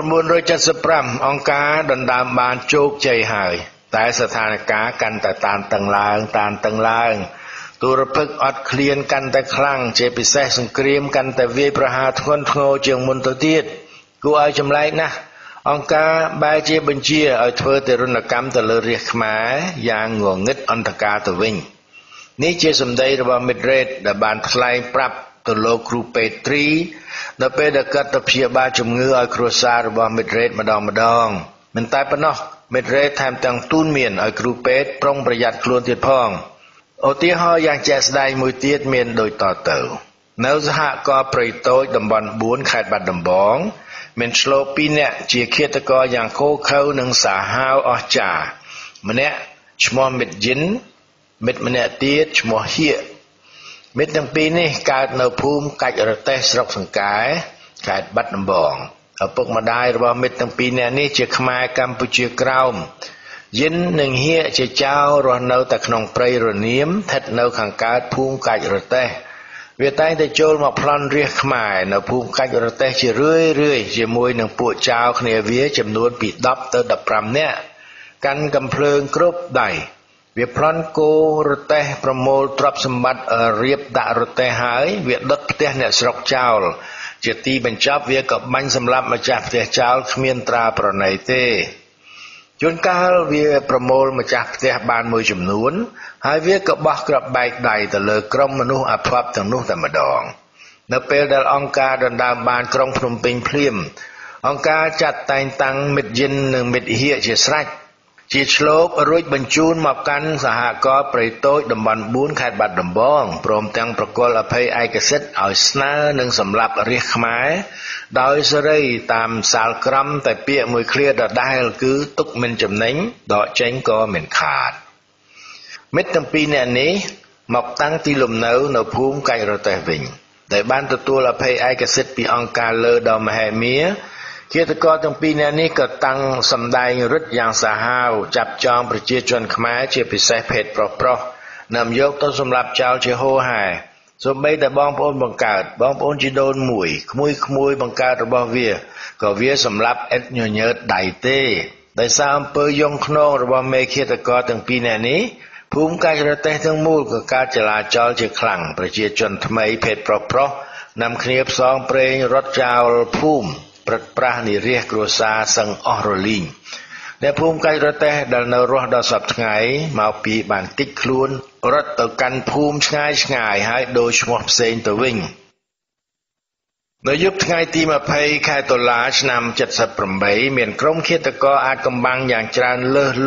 1975អង្គការដណ្ដើមបានជោគជ័យហើយតែស្ថានភាពកាន់តែតានតឹងឡើងទូរភិក្សអត់ឃ្លានកាន់តែខ្លាំងជាពិសេសសង្គ្រាមកាន់តែវាយប្រហារធ្ងន់ធ្ងរជាងមុនទៅទៀតគួរឲ្យចម្លែកណាស់អង្គការបែរជាបញ្ជាឲ្យធ្វើទារុណកម្មទៅលើរាស្ត្រខ្មែរយ៉ាងងងឹតអន្តការទៅវិញនេះជាសម្ដីរបស់មិត្តរ៉េតដែលបានថ្លែងប្រាប់ទៅលោកគ្រូពេទ្រីនៅពេលដែលគាត់ទៅព្យាបាលជំងឺឲ្យគ្រួសាររបស់មិត្តរ៉េតម្ដងមិនតែប៉ុណ្ណោះមិត្តរ៉េតថែមទាំងទូនមានឲ្យគ្រូពេទ្យប្រុងប្រយ័ត្នខ្លួនទៀតផងឧទាហរណ៍យ៉ាងជាក់ស្ដែងមួយទៀតមានដូចតទៅនៅសហករណ៍ព្រៃតូចតំបន់4ខេត្តបាត់ដំបងមានឆ្លូប2នាក់ជាឃាតករយ៉ាងឃោឃៅនិងសាហាវអស្ចារ្យម្នាក់ឈ្មោះមិត្តយិនមិត្តម្នាក់ទៀតឈ្មោះហៀមិត្តទាំងពីរនេះកើតនៅភូមិកាច់រទេសស្រុកសង្កែខេត្តបាត់ដំបងឪពុកម្ដាយរបស់មិត្តទាំងពីរនាក់នេះជាខ្មែរកម្ពុជាក្រោមយិននិងហៀជាចៅរស់នៅតែក្នុងព្រៃរនាមស្ថិតនៅខាងកើតភូមិកាច់រទេសវាតែងតែចូលមកប្លន់រាស្ត្រខ្មែរនៅភូមិកាច់រទេសជារឿយជាមួយនឹងពួកចៅគ្នាវាចំនួនពី10ទៅ15នាក់កាន់កំភ្លើងគ្រប់ដៃវាប្លន់គោរទេសប្រមូលទ្រព្យសម្បត្តិរៀបដាក់រទេសហើយវាដុតផ្ទះអ្នកស្រុកចោលជាទីបញ្ចប់វាក៏បាញ់សម្លាប់ម្ចាស់ផ្ទះចោលគ្មានត្រាប្រណីទេជួនកាលវាប្រមូលម្ចាស់ផ្ទះបានមួយចំនួនហើយវាក៏បោះគ្រាប់បែកដៃទៅលើក្រុមមនុស្សអភ័ព្វទាំងនោះតែម្ដងនៅពេលដែលអង្គការដណ្ដើមបានក្រុងភ្នំពេញភ្លាមអង្គការចាត់តែងតាំងមិត្តយិននិងមិត្តហៀជាស្រេចជាឆ្លូបរួចបញ្ជូនមកកាន់សហករណ៍ព្រៃតូចតំបន់4ខេត្តបាត់ដំបងព្រមទាំងប្រគល់អភ័យឯកសិទ្ធិឲ្យស្នើនឹងសម្លាប់រាស្ត្រខ្មែរដោយសេរីតាមសាលក្រមតែពាក្យមួយឃ្លាដដែលគឺទុកមិនចំណេញដកចេញក៏មិនខាតមិត្តទាំងពីរនាក់នេះមកតាំងទីលំនៅនៅភូមិកាច់រទេសវិញដែលបានទទួលអភ័យឯកសិទ្ធិពីអង្គការលើដ៏មហិមាឃាតករទាំងពីរនាក់នេះក៏តាំងសម្ដែងឫទ្ធិយ៉ាងសាហាវចាប់ចងប្រជាជនខ្មែរជាពិសេសភេទប្រុសនាំយកទៅសម្លាប់ចោលជាហូរហែសូម្បីតែបងប្អូនបង្កើតបងប្អូនជីដូនមួយក្មួយបង្កើតរបស់វាក៏វាសម្លាប់ឥតញញើតដៃទេដោយសារអំពើយងខ្នងរបស់មេឃាតករទាំងពីរនាក់នេះភូមិកាច់រទេសទាំងមូលក៏កើតចលាចលជាខ្លាំងប្រជាជនថ្មីភេទប្រុសនាំគ្នាផ្សងព្រេងរត់ចោលភូមិព្រឹត្តប្រាសនិរាសគ្រួសារសឹងអស់រលីងអ្នកភូមិកាច់រទេសដែលនៅរស់ដល់សប្តាហ៍ថ្ងៃមកពីបានតិចខ្លួនរត់ទៅកាន់ភូមិឆ្ងាយហើយដូរឈ្មោះផ្សេងទៅវិញនៅយប់ថ្ងៃទី20ខែតុលាឆ្នាំ78មានក្រុមឃាតករអាចកំបាំងយ៉ាងច្រើនលើសលប់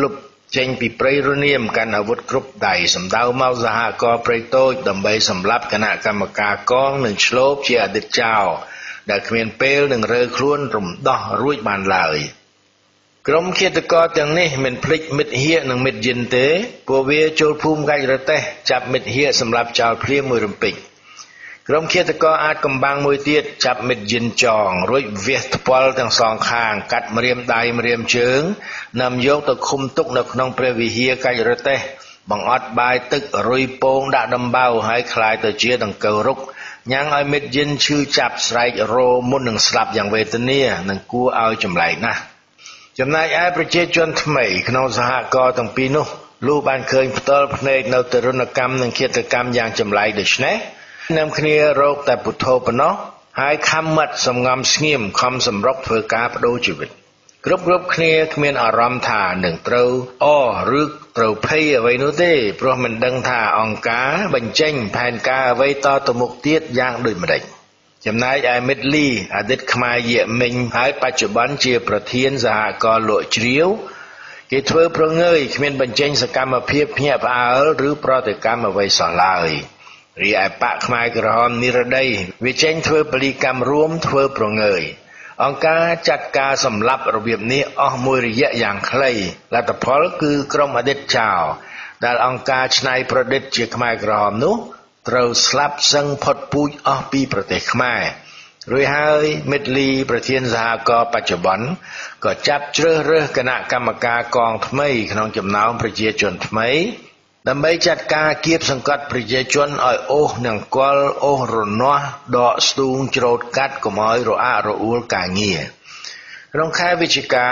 ចេញពីព្រៃរនាមកាន់អាវុធគ្រប់ដៃសម្ដៅមកសហករណ៍ព្រៃតូចដើម្បីសម្លាប់គណៈកម្មការកងនិងឆ្លូបជាអតីតចៅដែលគ្មានពេលនឹងរើខ្លួនរំដោះរួចបានឡើយក្រុមឃាតករទាំងនេះមិនភ្លេចមិត្តហៀកនិងមិត្តយិនទេពួកវាចូលភូមិកាច់រទេះចាប់មិត្តហៀកសម្រាប់ចោលភ្លាមមួយរំពេចក្រុមឃាតករអាចកំបាំងមួយទៀតចាប់មិត្តយិនចងរួចវះថ្ពាល់ទាំងសងខាងកាត់ម្រាមដៃម្រាមជើងនាំយកទៅឃុំទុកនៅក្នុងព្រះវិហារកាច់រទេះបង្អត់បាយទឹករុយពងដាក់ដំបៅហើយคล้ายទៅជាដង្កូវរុកញ៉ាំងឲ្យមិត្តយិនឈឺចាប់ស្រែករោមុននឹងស្លាប់យ៉ាងវេទនានិងគួរឲ្យចម្លែកណាស់ចំណែកឯប្រជាជនថ្មីក្នុងសហករណ៍ទាំងពីរនោះលុះបានឃើញផ្ទាល់ភ្នែកនៅទរណកម្មនិងឃាតកម្មយ៉ាងចម្លែកដូច្នេះនាំគ្នារកតែពុទ្ធោប៉ុណ្ណោះហើយខំមាត់សំងំស្ងៀមខំសម្រុកធ្វើការបដូរជីវិតគ្រប់គ្នាគ្មានអារម្មណ៍ថានឹងត្រូវឬត្រូវភ័យអ្វីនោះទេព្រោះមិនដឹងថាអង្គការបញ្ចេញផែនការអ្វីតទៅមុខទៀតយ៉ាងដូចម្តេចចំណែកឯមិត្តលីអតីតខ្មែរយាមិញហើយបច្ចុប្បន្នជាប្រធានសហករណ៍លក់ជ្រាវគេធ្វើប្រងើយគ្មានបញ្ចេញសកម្មភាពភ្ញាក់ផ្អើលឬប្រតិកម្មអ្វីសោះឡើយរីឯបកខ្មែរក្រហមនិរដីវាចេញធ្វើពលិកម្មរួមធ្វើប្រងើយអង្គការចាត់ការសម្លាប់របៀបនេះអស់មួយរយៈយ៉ាងខ្លីលទ្ធផលគឺក្រុមអតីតចៅដែលអង្គការច្នៃប្រឌិតជាខ្មែរក្រហមនោះត្រូវស្លាប់សឹងផុតពូជអស់ពីប្រទេសខ្មែររួចហើយមិត្តលីប្រធានសហករណ៍បច្ចុប្បន្នក៏ចាប់ជ្រើសរើសគណៈកម្មការកងថ្មីក្នុងចំណោមប្រជាជនថ្មីដើម្បីចាត់ការគៀបសង្កត់ប្រជាជនឲ្យអូសនឹងគល់អូសរនាស់ដកស្ទូងច្រូតកាត់កុំឲ្យរអាក់រអួលការងារក្នុងខែវិច្ឆិកា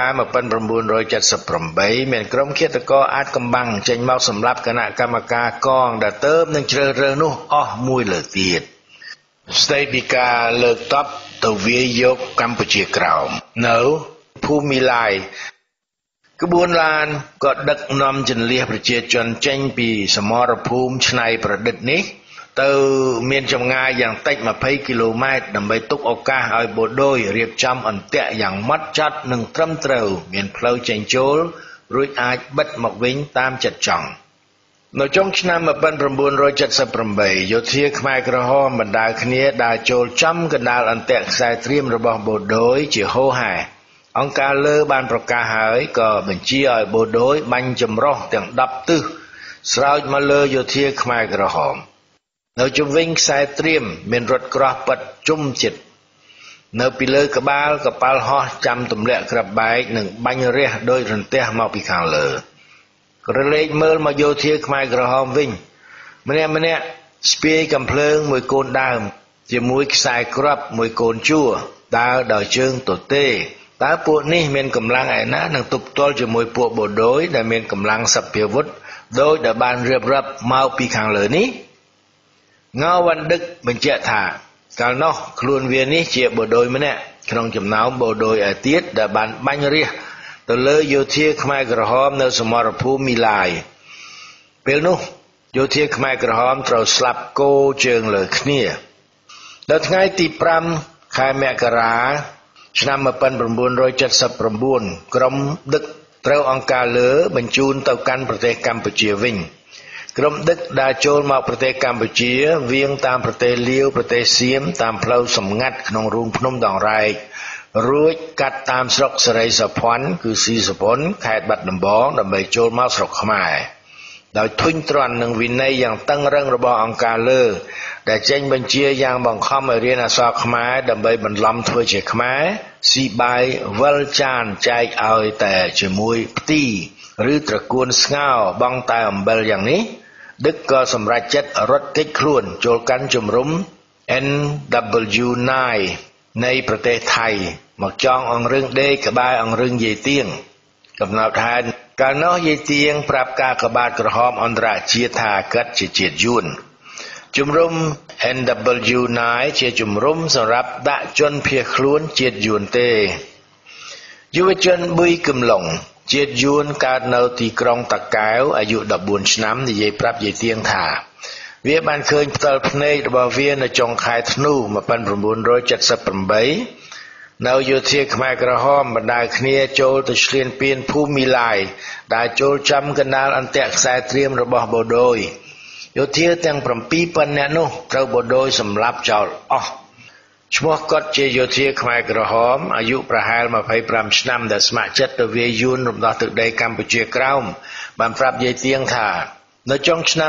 1978មានក្រុមឃាតករអាចកំបាំងចេញមកសម្លាប់គណៈកម្មការកងដែលទើបនឹងជ្រើសរើសនោះអស់មួយលើកទៀតស្ដីពីការលើកតបទៅវាយយកកម្ពុជាក្រោមនៅភូមិឡាយក្បួនឡានក៏ដឹកនាំជន្លៀសប្រជាជនចេញពីសមរភូមិច្នៃប្រឌិតនេះទៅមានចម្ងាយយ៉ាងតិច20គីឡូម៉ែត្រដើម្បីទុកឱកាសឲ្យបូដូយរៀបចំអន្ទាក់យ៉ាងម៉ត់ចត់និងត្រឹមត្រូវមានផ្លូវចេញចូលរួចអាចបិទមកវិញតាមចិត្តចង់នៅចុងឆ្នាំ1978យោធាខ្មែរក្រហមបណ្ដាលគ្នាដើរចូលចំកណ្ដាលអន្ទាក់ខ្សែត្រៀមរបស់បូដូយជាហូរហែអង្គការលើបានប្រកាសហើយក៏បញ្ជាឲ្យបូដូយបាញ់ចម្រុះទាំង10ទិសស្រោចមកលើយោធាខ្មែរក្រហមនៅជុំវិញខ្សែត្រៀមមានរថក្រោះប៉ិតជុំចិត្តនៅពីលើក្បាលកប៉ាល់ហោះចាំទម្លាក់ក្របបែកនិងបាញ់រះដោយរន្ទះមកពីខាងលើក្រឡេកមើលមកយោធាខ្មែរក្រហមវិញម្នាក់ស្ពាយកំភ្លើងមួយកូនដើមជាមួយខ្សែគ្រាប់មួយកូនជួរដើរដោយជើងទទេតើពួកនេះមានកម្លាំងឯណានឹងទប់ទល់ជាមួយពួកបូដូយដែលមានកម្លាំងសព្វាវុធដោយដែលបានរៀបរាប់មកពីខាងលើនេះងៅវណ្ឌិកបញ្ជាក់ថាកាលនោះខ្លួនវានេះជាបូដូយម្នាក់ក្នុងចំណោមបូដូយឯទៀតដែលបានបាញ់រះទៅលើយោធាខ្មែរក្រហមនៅសមរភូមិមីឡាយពេលនោះយោធាខ្មែរក្រហមត្រូវស្លាប់គោជើងលើគ្នាដល់ថ្ងៃទី5ខែមករាឆ្នាំ1979ក្រុមដឹកត្រូវអង្គការលើបញ្ជូនទៅកាន់ប្រទេសកម្ពុជាវិញក្រុមដឹកដើរចូលមកប្រទេសកម្ពុជាវាងតាមប្រទេសលាវប្រទេសសៀមតាមផ្លូវសម្ងាត់ក្នុងរូងភ្នំដងរែករួចកាត់តាមស្រុកសេរីសុភ័ណ្ឌគឺស៊ីសុភ័ណ្ឌខេត្តបាត់ដំបងដើម្បីចូលមកស្រុកខ្មែរដោយធុញទ្រាន់នឹងវិន័យយ៉ាងតឹងរ៉ឹងរបស់អង្គការលើដែលចេញបញ្ជាយ៉ាងបង្ខំឲ្យរៀនអក្សរខ្មែរដើម្បីបន្លំធ្វើជាខ្មែរស៊ីបាយវិលចានចែកឲ្យតែជាមួយផ្ទីឬត្រកួនស្ងោរបង់តែអំបិលយ៉ាងនេះដឹកក៏សម្រេចចិត្តរត់គេចខ្លួនចូលកាន់ជំរំ NW9 នៃប្រទេសថៃមកចងអង្រឹងដេកក្បែរអង្រឹងយាយទៀងកំណត់ហេតុកាលនោះយាយទៀងប្រាប់ការកបាតក្រហមអន្តរជាតិថាគាត់ជាជាតិយួនជំរំ NW9 ជាជំរំសម្រាប់ដាក់ជនភៀសខ្លួនជាតិយួនទេយុវជនប៊ុយគឹមឡុងជាតិយួនកើតនៅទីក្រុងតាកែវអាយុ14ឆ្នាំនិយាយប្រាប់យាយទៀងថាវាបានឃើញផ្ទាល់ភ្នែករបស់វានៅចុងខែធ្នូ1978 នៅយោធាខ្មែរក្រហមបណ្ដាលគ្នាចូលទៅឈ្លានពានភូមិឡាយដែលចូលចាំកណ្ដាលអន្ទាក់ខ្សែត្រៀមរបស់បូដូយយោធាទាំង7,000 នាក់នោះត្រូវបូដូយសម្លាប់ចោលអស់ឈ្មោះគាត់ជាយោធាខ្មែរក្រហមអាយុប្រហែល25 ឆ្នាំដែលស្ម័គ្រចិត្តទៅវាយយួនរំដោះទឹកដីកម្ពុជាក្រោមបានប្រាប់យាយទៀងថានៅចុងឆ្នាំ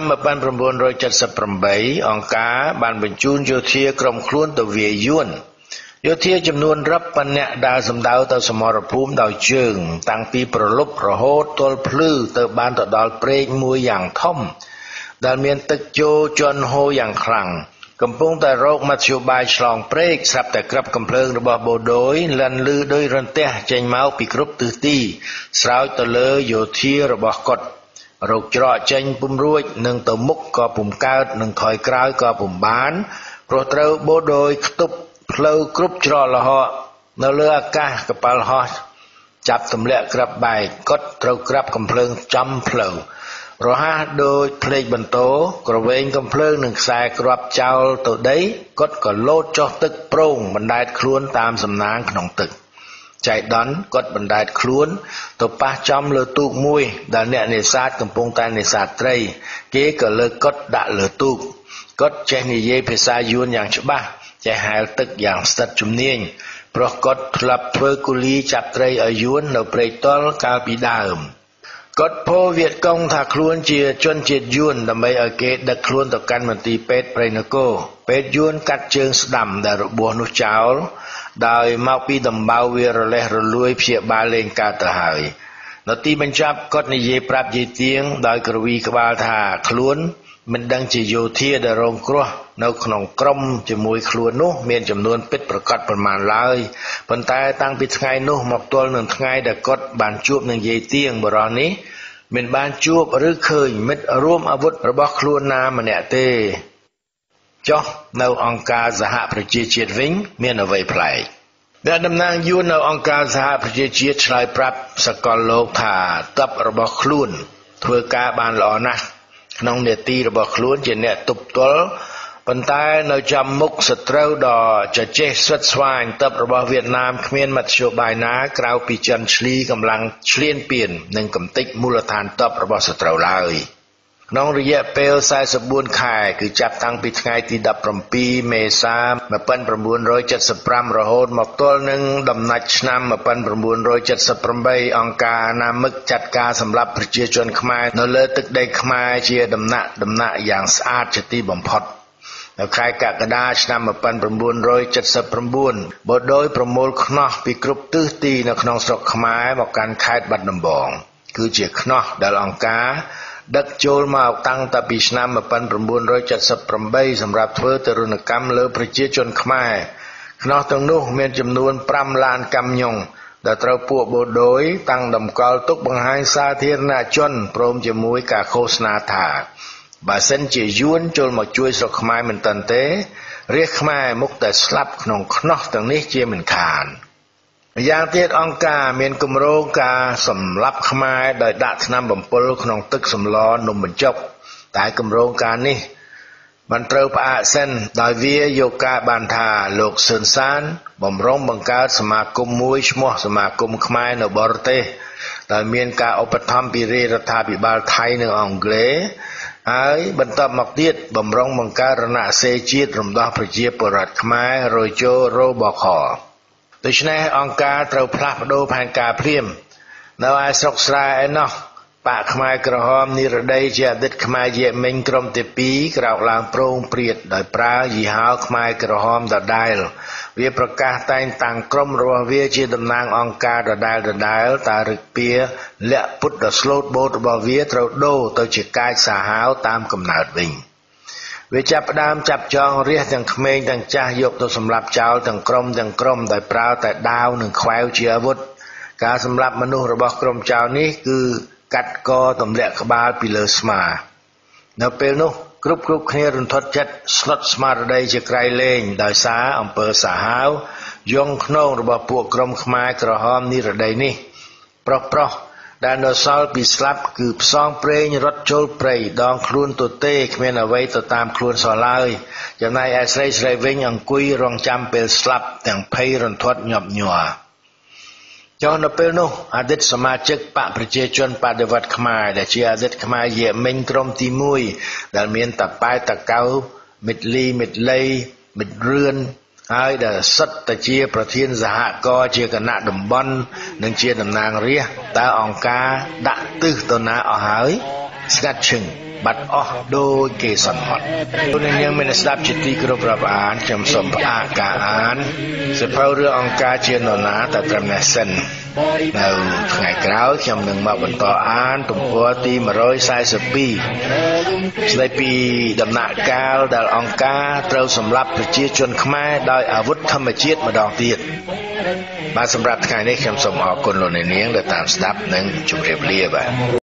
1978អង្គការបានបញ្ជូនយោធាក្រុមខ្លួនទៅវាយយួនយោធាចំនួនរាប់ពាន់នាក់ដើរសម្ដៅទៅសមរភូមិដោយជើងតាំងពីប្រលប់រហូតទល់ភ្លឺទៅបានទៅដល់ព្រែកមួយយ៉ាងធំដែលមានទឹកជោជន់ហូរយ៉ាងខ្លាំងកំពុងតែរកមធ្យោបាយឆ្លងព្រែកស្រាប់តែក្របកំភ្លើងរបស់បូដូយលាន់លឺដោយរន្ទះចេញមកពីគ្រប់ទិសទីស្រោចទៅលើយោធារបស់គាត់រកច្រកចេញពុំរួចនឹងទៅមុខក៏ពុំកើតនឹងថយក្រោយក៏ពុំបានព្រោះត្រូវបូដូយខ្ទប់ផ្លូវគ្រប់ច្រកល្ហកនៅលើអាកាសកប៉ាល់ហោះចាប់ទម្លាក់ក្របបែកគាត់ត្រូវក្រាបកំភ្លើងចំផ្លូវរហ័សដូចភ្លេចបន្ទោក្រវែងកំភ្លើងនឹងខ្សែគ្រាប់ចោលទៅដីគាត់ក៏លោតចុះទឹកប្រងបណ្ដែតខ្លួនតាមសំណាងក្នុងទឹកចៃដន្យគាត់បណ្ដែតខ្លួនទៅប៉ះចំលើទូកមួយដែលអ្នកនេសាទកំពុងតែនេសាទត្រីគេក៏លើកគាត់ដាក់លើទូកគាត់ចេះនិយាយភាសាយួនយ៉ាងច្បាស់ចេះហែលទឹកយ៉ាងស្ទាត់ជំនាញព្រោះគាត់ធ្លាប់ធ្វើគូលីចាប់ត្រីឲ្យយួននៅព្រែកតលកាលពីដើមគាត់ពោលវៀតកុងថាខ្លួនជាជនជាតិយួនដើម្បីឲ្យគេដឹកខ្លួនទៅកាន់មន្ទីរពេទ្យព្រៃនគរពេទ្យយួនកាត់ជើងស្ដាំដែលរបួសនោះចោលដោយមកពីដំបៅវារលេះរលួយព្យាបាលលេងកើតទៅហើយនៅទីបញ្ចប់គាត់និយាយប្រាប់យាយទៀងដោយក្រវីក្បាលថាខ្លួនមិនដឹងជាយោធាដែលរងគ្រោះនៅក្នុងក្រុមជាមួយខ្លួននោះមានចំនួនពិតប្រាកដប៉ុន្មានឡើយប៉ុន្តែតាំងពីថ្ងៃនោះមកទល់នឹងថ្ងៃដែលគាត់បានជួបនឹងយាយទៀងបរិះនេះមិនបានជួបឬឃើញមិត្តរួមអាវុធរបស់ខ្លួនណាម្នាក់ទេចុះនៅអង្គការសហប្រជាជាតិវិញមានអ្វីប្លែកអ្នកតំណាងយួននៅអង្គការសហប្រជាជាតិឆ្លើយប្រាប់សកលលោកថាទ័ពរបស់ខ្លួនធ្វើការបានល្អណាស់ក្នុងនេតិរបស់ខ្លួនជាអ្នកទប់ទល់ប៉ុន្តែនៅចំមុខសត្រូវដ៏ជជែកស្វិតស្វាញទ័ពរបស់វៀតណាមគ្មានមធ្យោបាយណាក្រៅពីចិនឈ្លីកម្លាំងឈ្លានពាននិងកំទេចមូលដ្ឋានទ័ពរបស់សត្រូវឡើយក្នុងរយៈពេល44ខែគឺចាប់តាំងពីថ្ងៃទី17មេសា1975រហូតមកទល់នឹងដំណាច់ឆ្នាំ1978អង្គការអនាមិកចាត់ការសម្លាប់ប្រជាជនខ្មែរនៅលើទឹកដីខ្មែរជាដំណាក់យ៉ាងស្អាតជាទីបំផុតនៅខែកក្កដាឆ្នាំ1979បូដូយប្រមូលខ្នោះពីគ្រប់ទិសទីនៅក្នុងស្រុកខ្មែរមកកាន់ខេត្តបាត់ដំបងគឺជាខ្នោះដែលអង្គការដឹកចូលមកតាំងតែពីឆ្នាំ1978សម្រាប់ធ្វើទរណកម្មលើប្រជាជនខ្មែរខ្នោះទាំងនោះមានចំនួន5ឡានកាំញុងដែលត្រូវពួកបូដូយតាំងតម្កល់ទុកបង្ហាញសាធារណជនព្រមជាមួយការឃោសនាថាបើសិនជាយួនចូលមកជួយស្រុកខ្មែរមិនទាន់ទេរាជខ្មែរមុខតែស្លាប់ក្នុងខ្នោះទាំងនេះជាមិនខានម្យ៉ាងទៀតអង្គការមានគម្រោងការសម្លាប់ខ្មែរដោយដាក់ថ្នាំបំពុលក្នុងទឹកសម្លនំបញ្ចុកតែគម្រោងការនេះបានត្រូវផ្អាកសិនដោយវាយកការបានថាលោកស៊ុនសានបំរុងបង្កើតសមាគមមួយឈ្មោះសមាគមខ្មែរនៅបរទេសដែលមានការឧបត្ថម្ភពីរាជរដ្ឋាភិបាលថៃនិងអង់គ្លេសហើយបន្ទាប់មកទៀតបំរុងបង្កើតរណសិរ្សជាតិរំដោះប្រជាពលរដ្ឋខ្មែររយជោរោបខដូច្នេះអង្គការត្រូវផ្លាស់ប្ដូរផែនការភ្លាមនៅឯស្រុកស្រែឯណោះបកខ្មែរក្រហមនិរដីជាអតីតខ្មែរយេមិញក្រុមទី2ក្រោកឡើងប្រងព្រាតដោយប្រើយីហោខ្មែរក្រហមដដែលវាប្រកាសតែងតាំងក្រុមរបស់វាជាតំណាងអង្គការដដែលតារឹកពីលាក់ពុតដ៏ស្លូតបូតរបស់វាត្រូវដូរទៅជាកាចសាហាវតាមកំណើតវិញវាចាប់ផ្ដើមចាប់ចងរាសទាំងក្មេងទាំងចាស់យកទៅសម្លាប់ចោលទាំងក្រុមដោយប្រើតែដាវនិងខ្វែវជាអាវុធការសម្លាប់មនុស្សរបស់ក្រុមចោរនេះគឺកាត់កទម្លាក់ក្បាលពីលើស្មានៅពេលនោះគ្រប់គ្នារន្ធត់ចិត្តស្លុតស្មារតីជាក្រៃលែងដោយសារអំពើសាហាវយងខ្នងរបស់ពួកក្រុមខ្មែរក្រហមនិរដីនេះប្រុសដែលនៅសល់ពីស្លាប់គឺផ្សងព្រេងរត់ចូលព្រៃដងខ្លួនទទេគ្មានអ្វីទៅតាមខ្លួនសោះឡើយចំណែកឯស្រីវិញអង្គុយរងចាំពេលស្លាប់ទាំងភ័យរន្ធត់ញាប់ញ័រចុះនៅពេលនោះអតីតសមាជិកបកប្រជាជនបដិវត្តខ្មែរដែលជាអតីតខ្មែរយាមិញក្រុមទី1ដែលមានតាប៉ែតកៅមិត្តលីមិត្តលីមិត្តរឿនហើយដែលសិតតែជាប្រធានសហករណ៍ជាគណៈតំបន់និងជាតំណាងរាស្ត្រតើអង្គការដាក់ទិសទៅណាអស់ហើយស្ងាត់ឈឹងបាត់អស់ដូចគេសន្មត់លោកនាងមានស្ដាប់ជាទីគោរពរាប់អានខ្ញុំសូមផ្អាកការអានសៀវភៅរឿងអង្គការជានរណាតែត្រឹមនេះសិននៅថ្ងៃក្រោយខ្ញុំនឹងមកបន្តអានទំព័រទី142ស្ដីពីដំណាក់កាលដែលអង្គការត្រូវសម្លាប់ប្រជាជនខ្មែរដោយអាវុធធម្មជាតិម្ដងទៀតបាទសម្រាប់ថ្ងៃនេះខ្ញុំសូមអរគុណលោកនាងដែលតាមស្ដាប់និងជម្រាបលាបាទ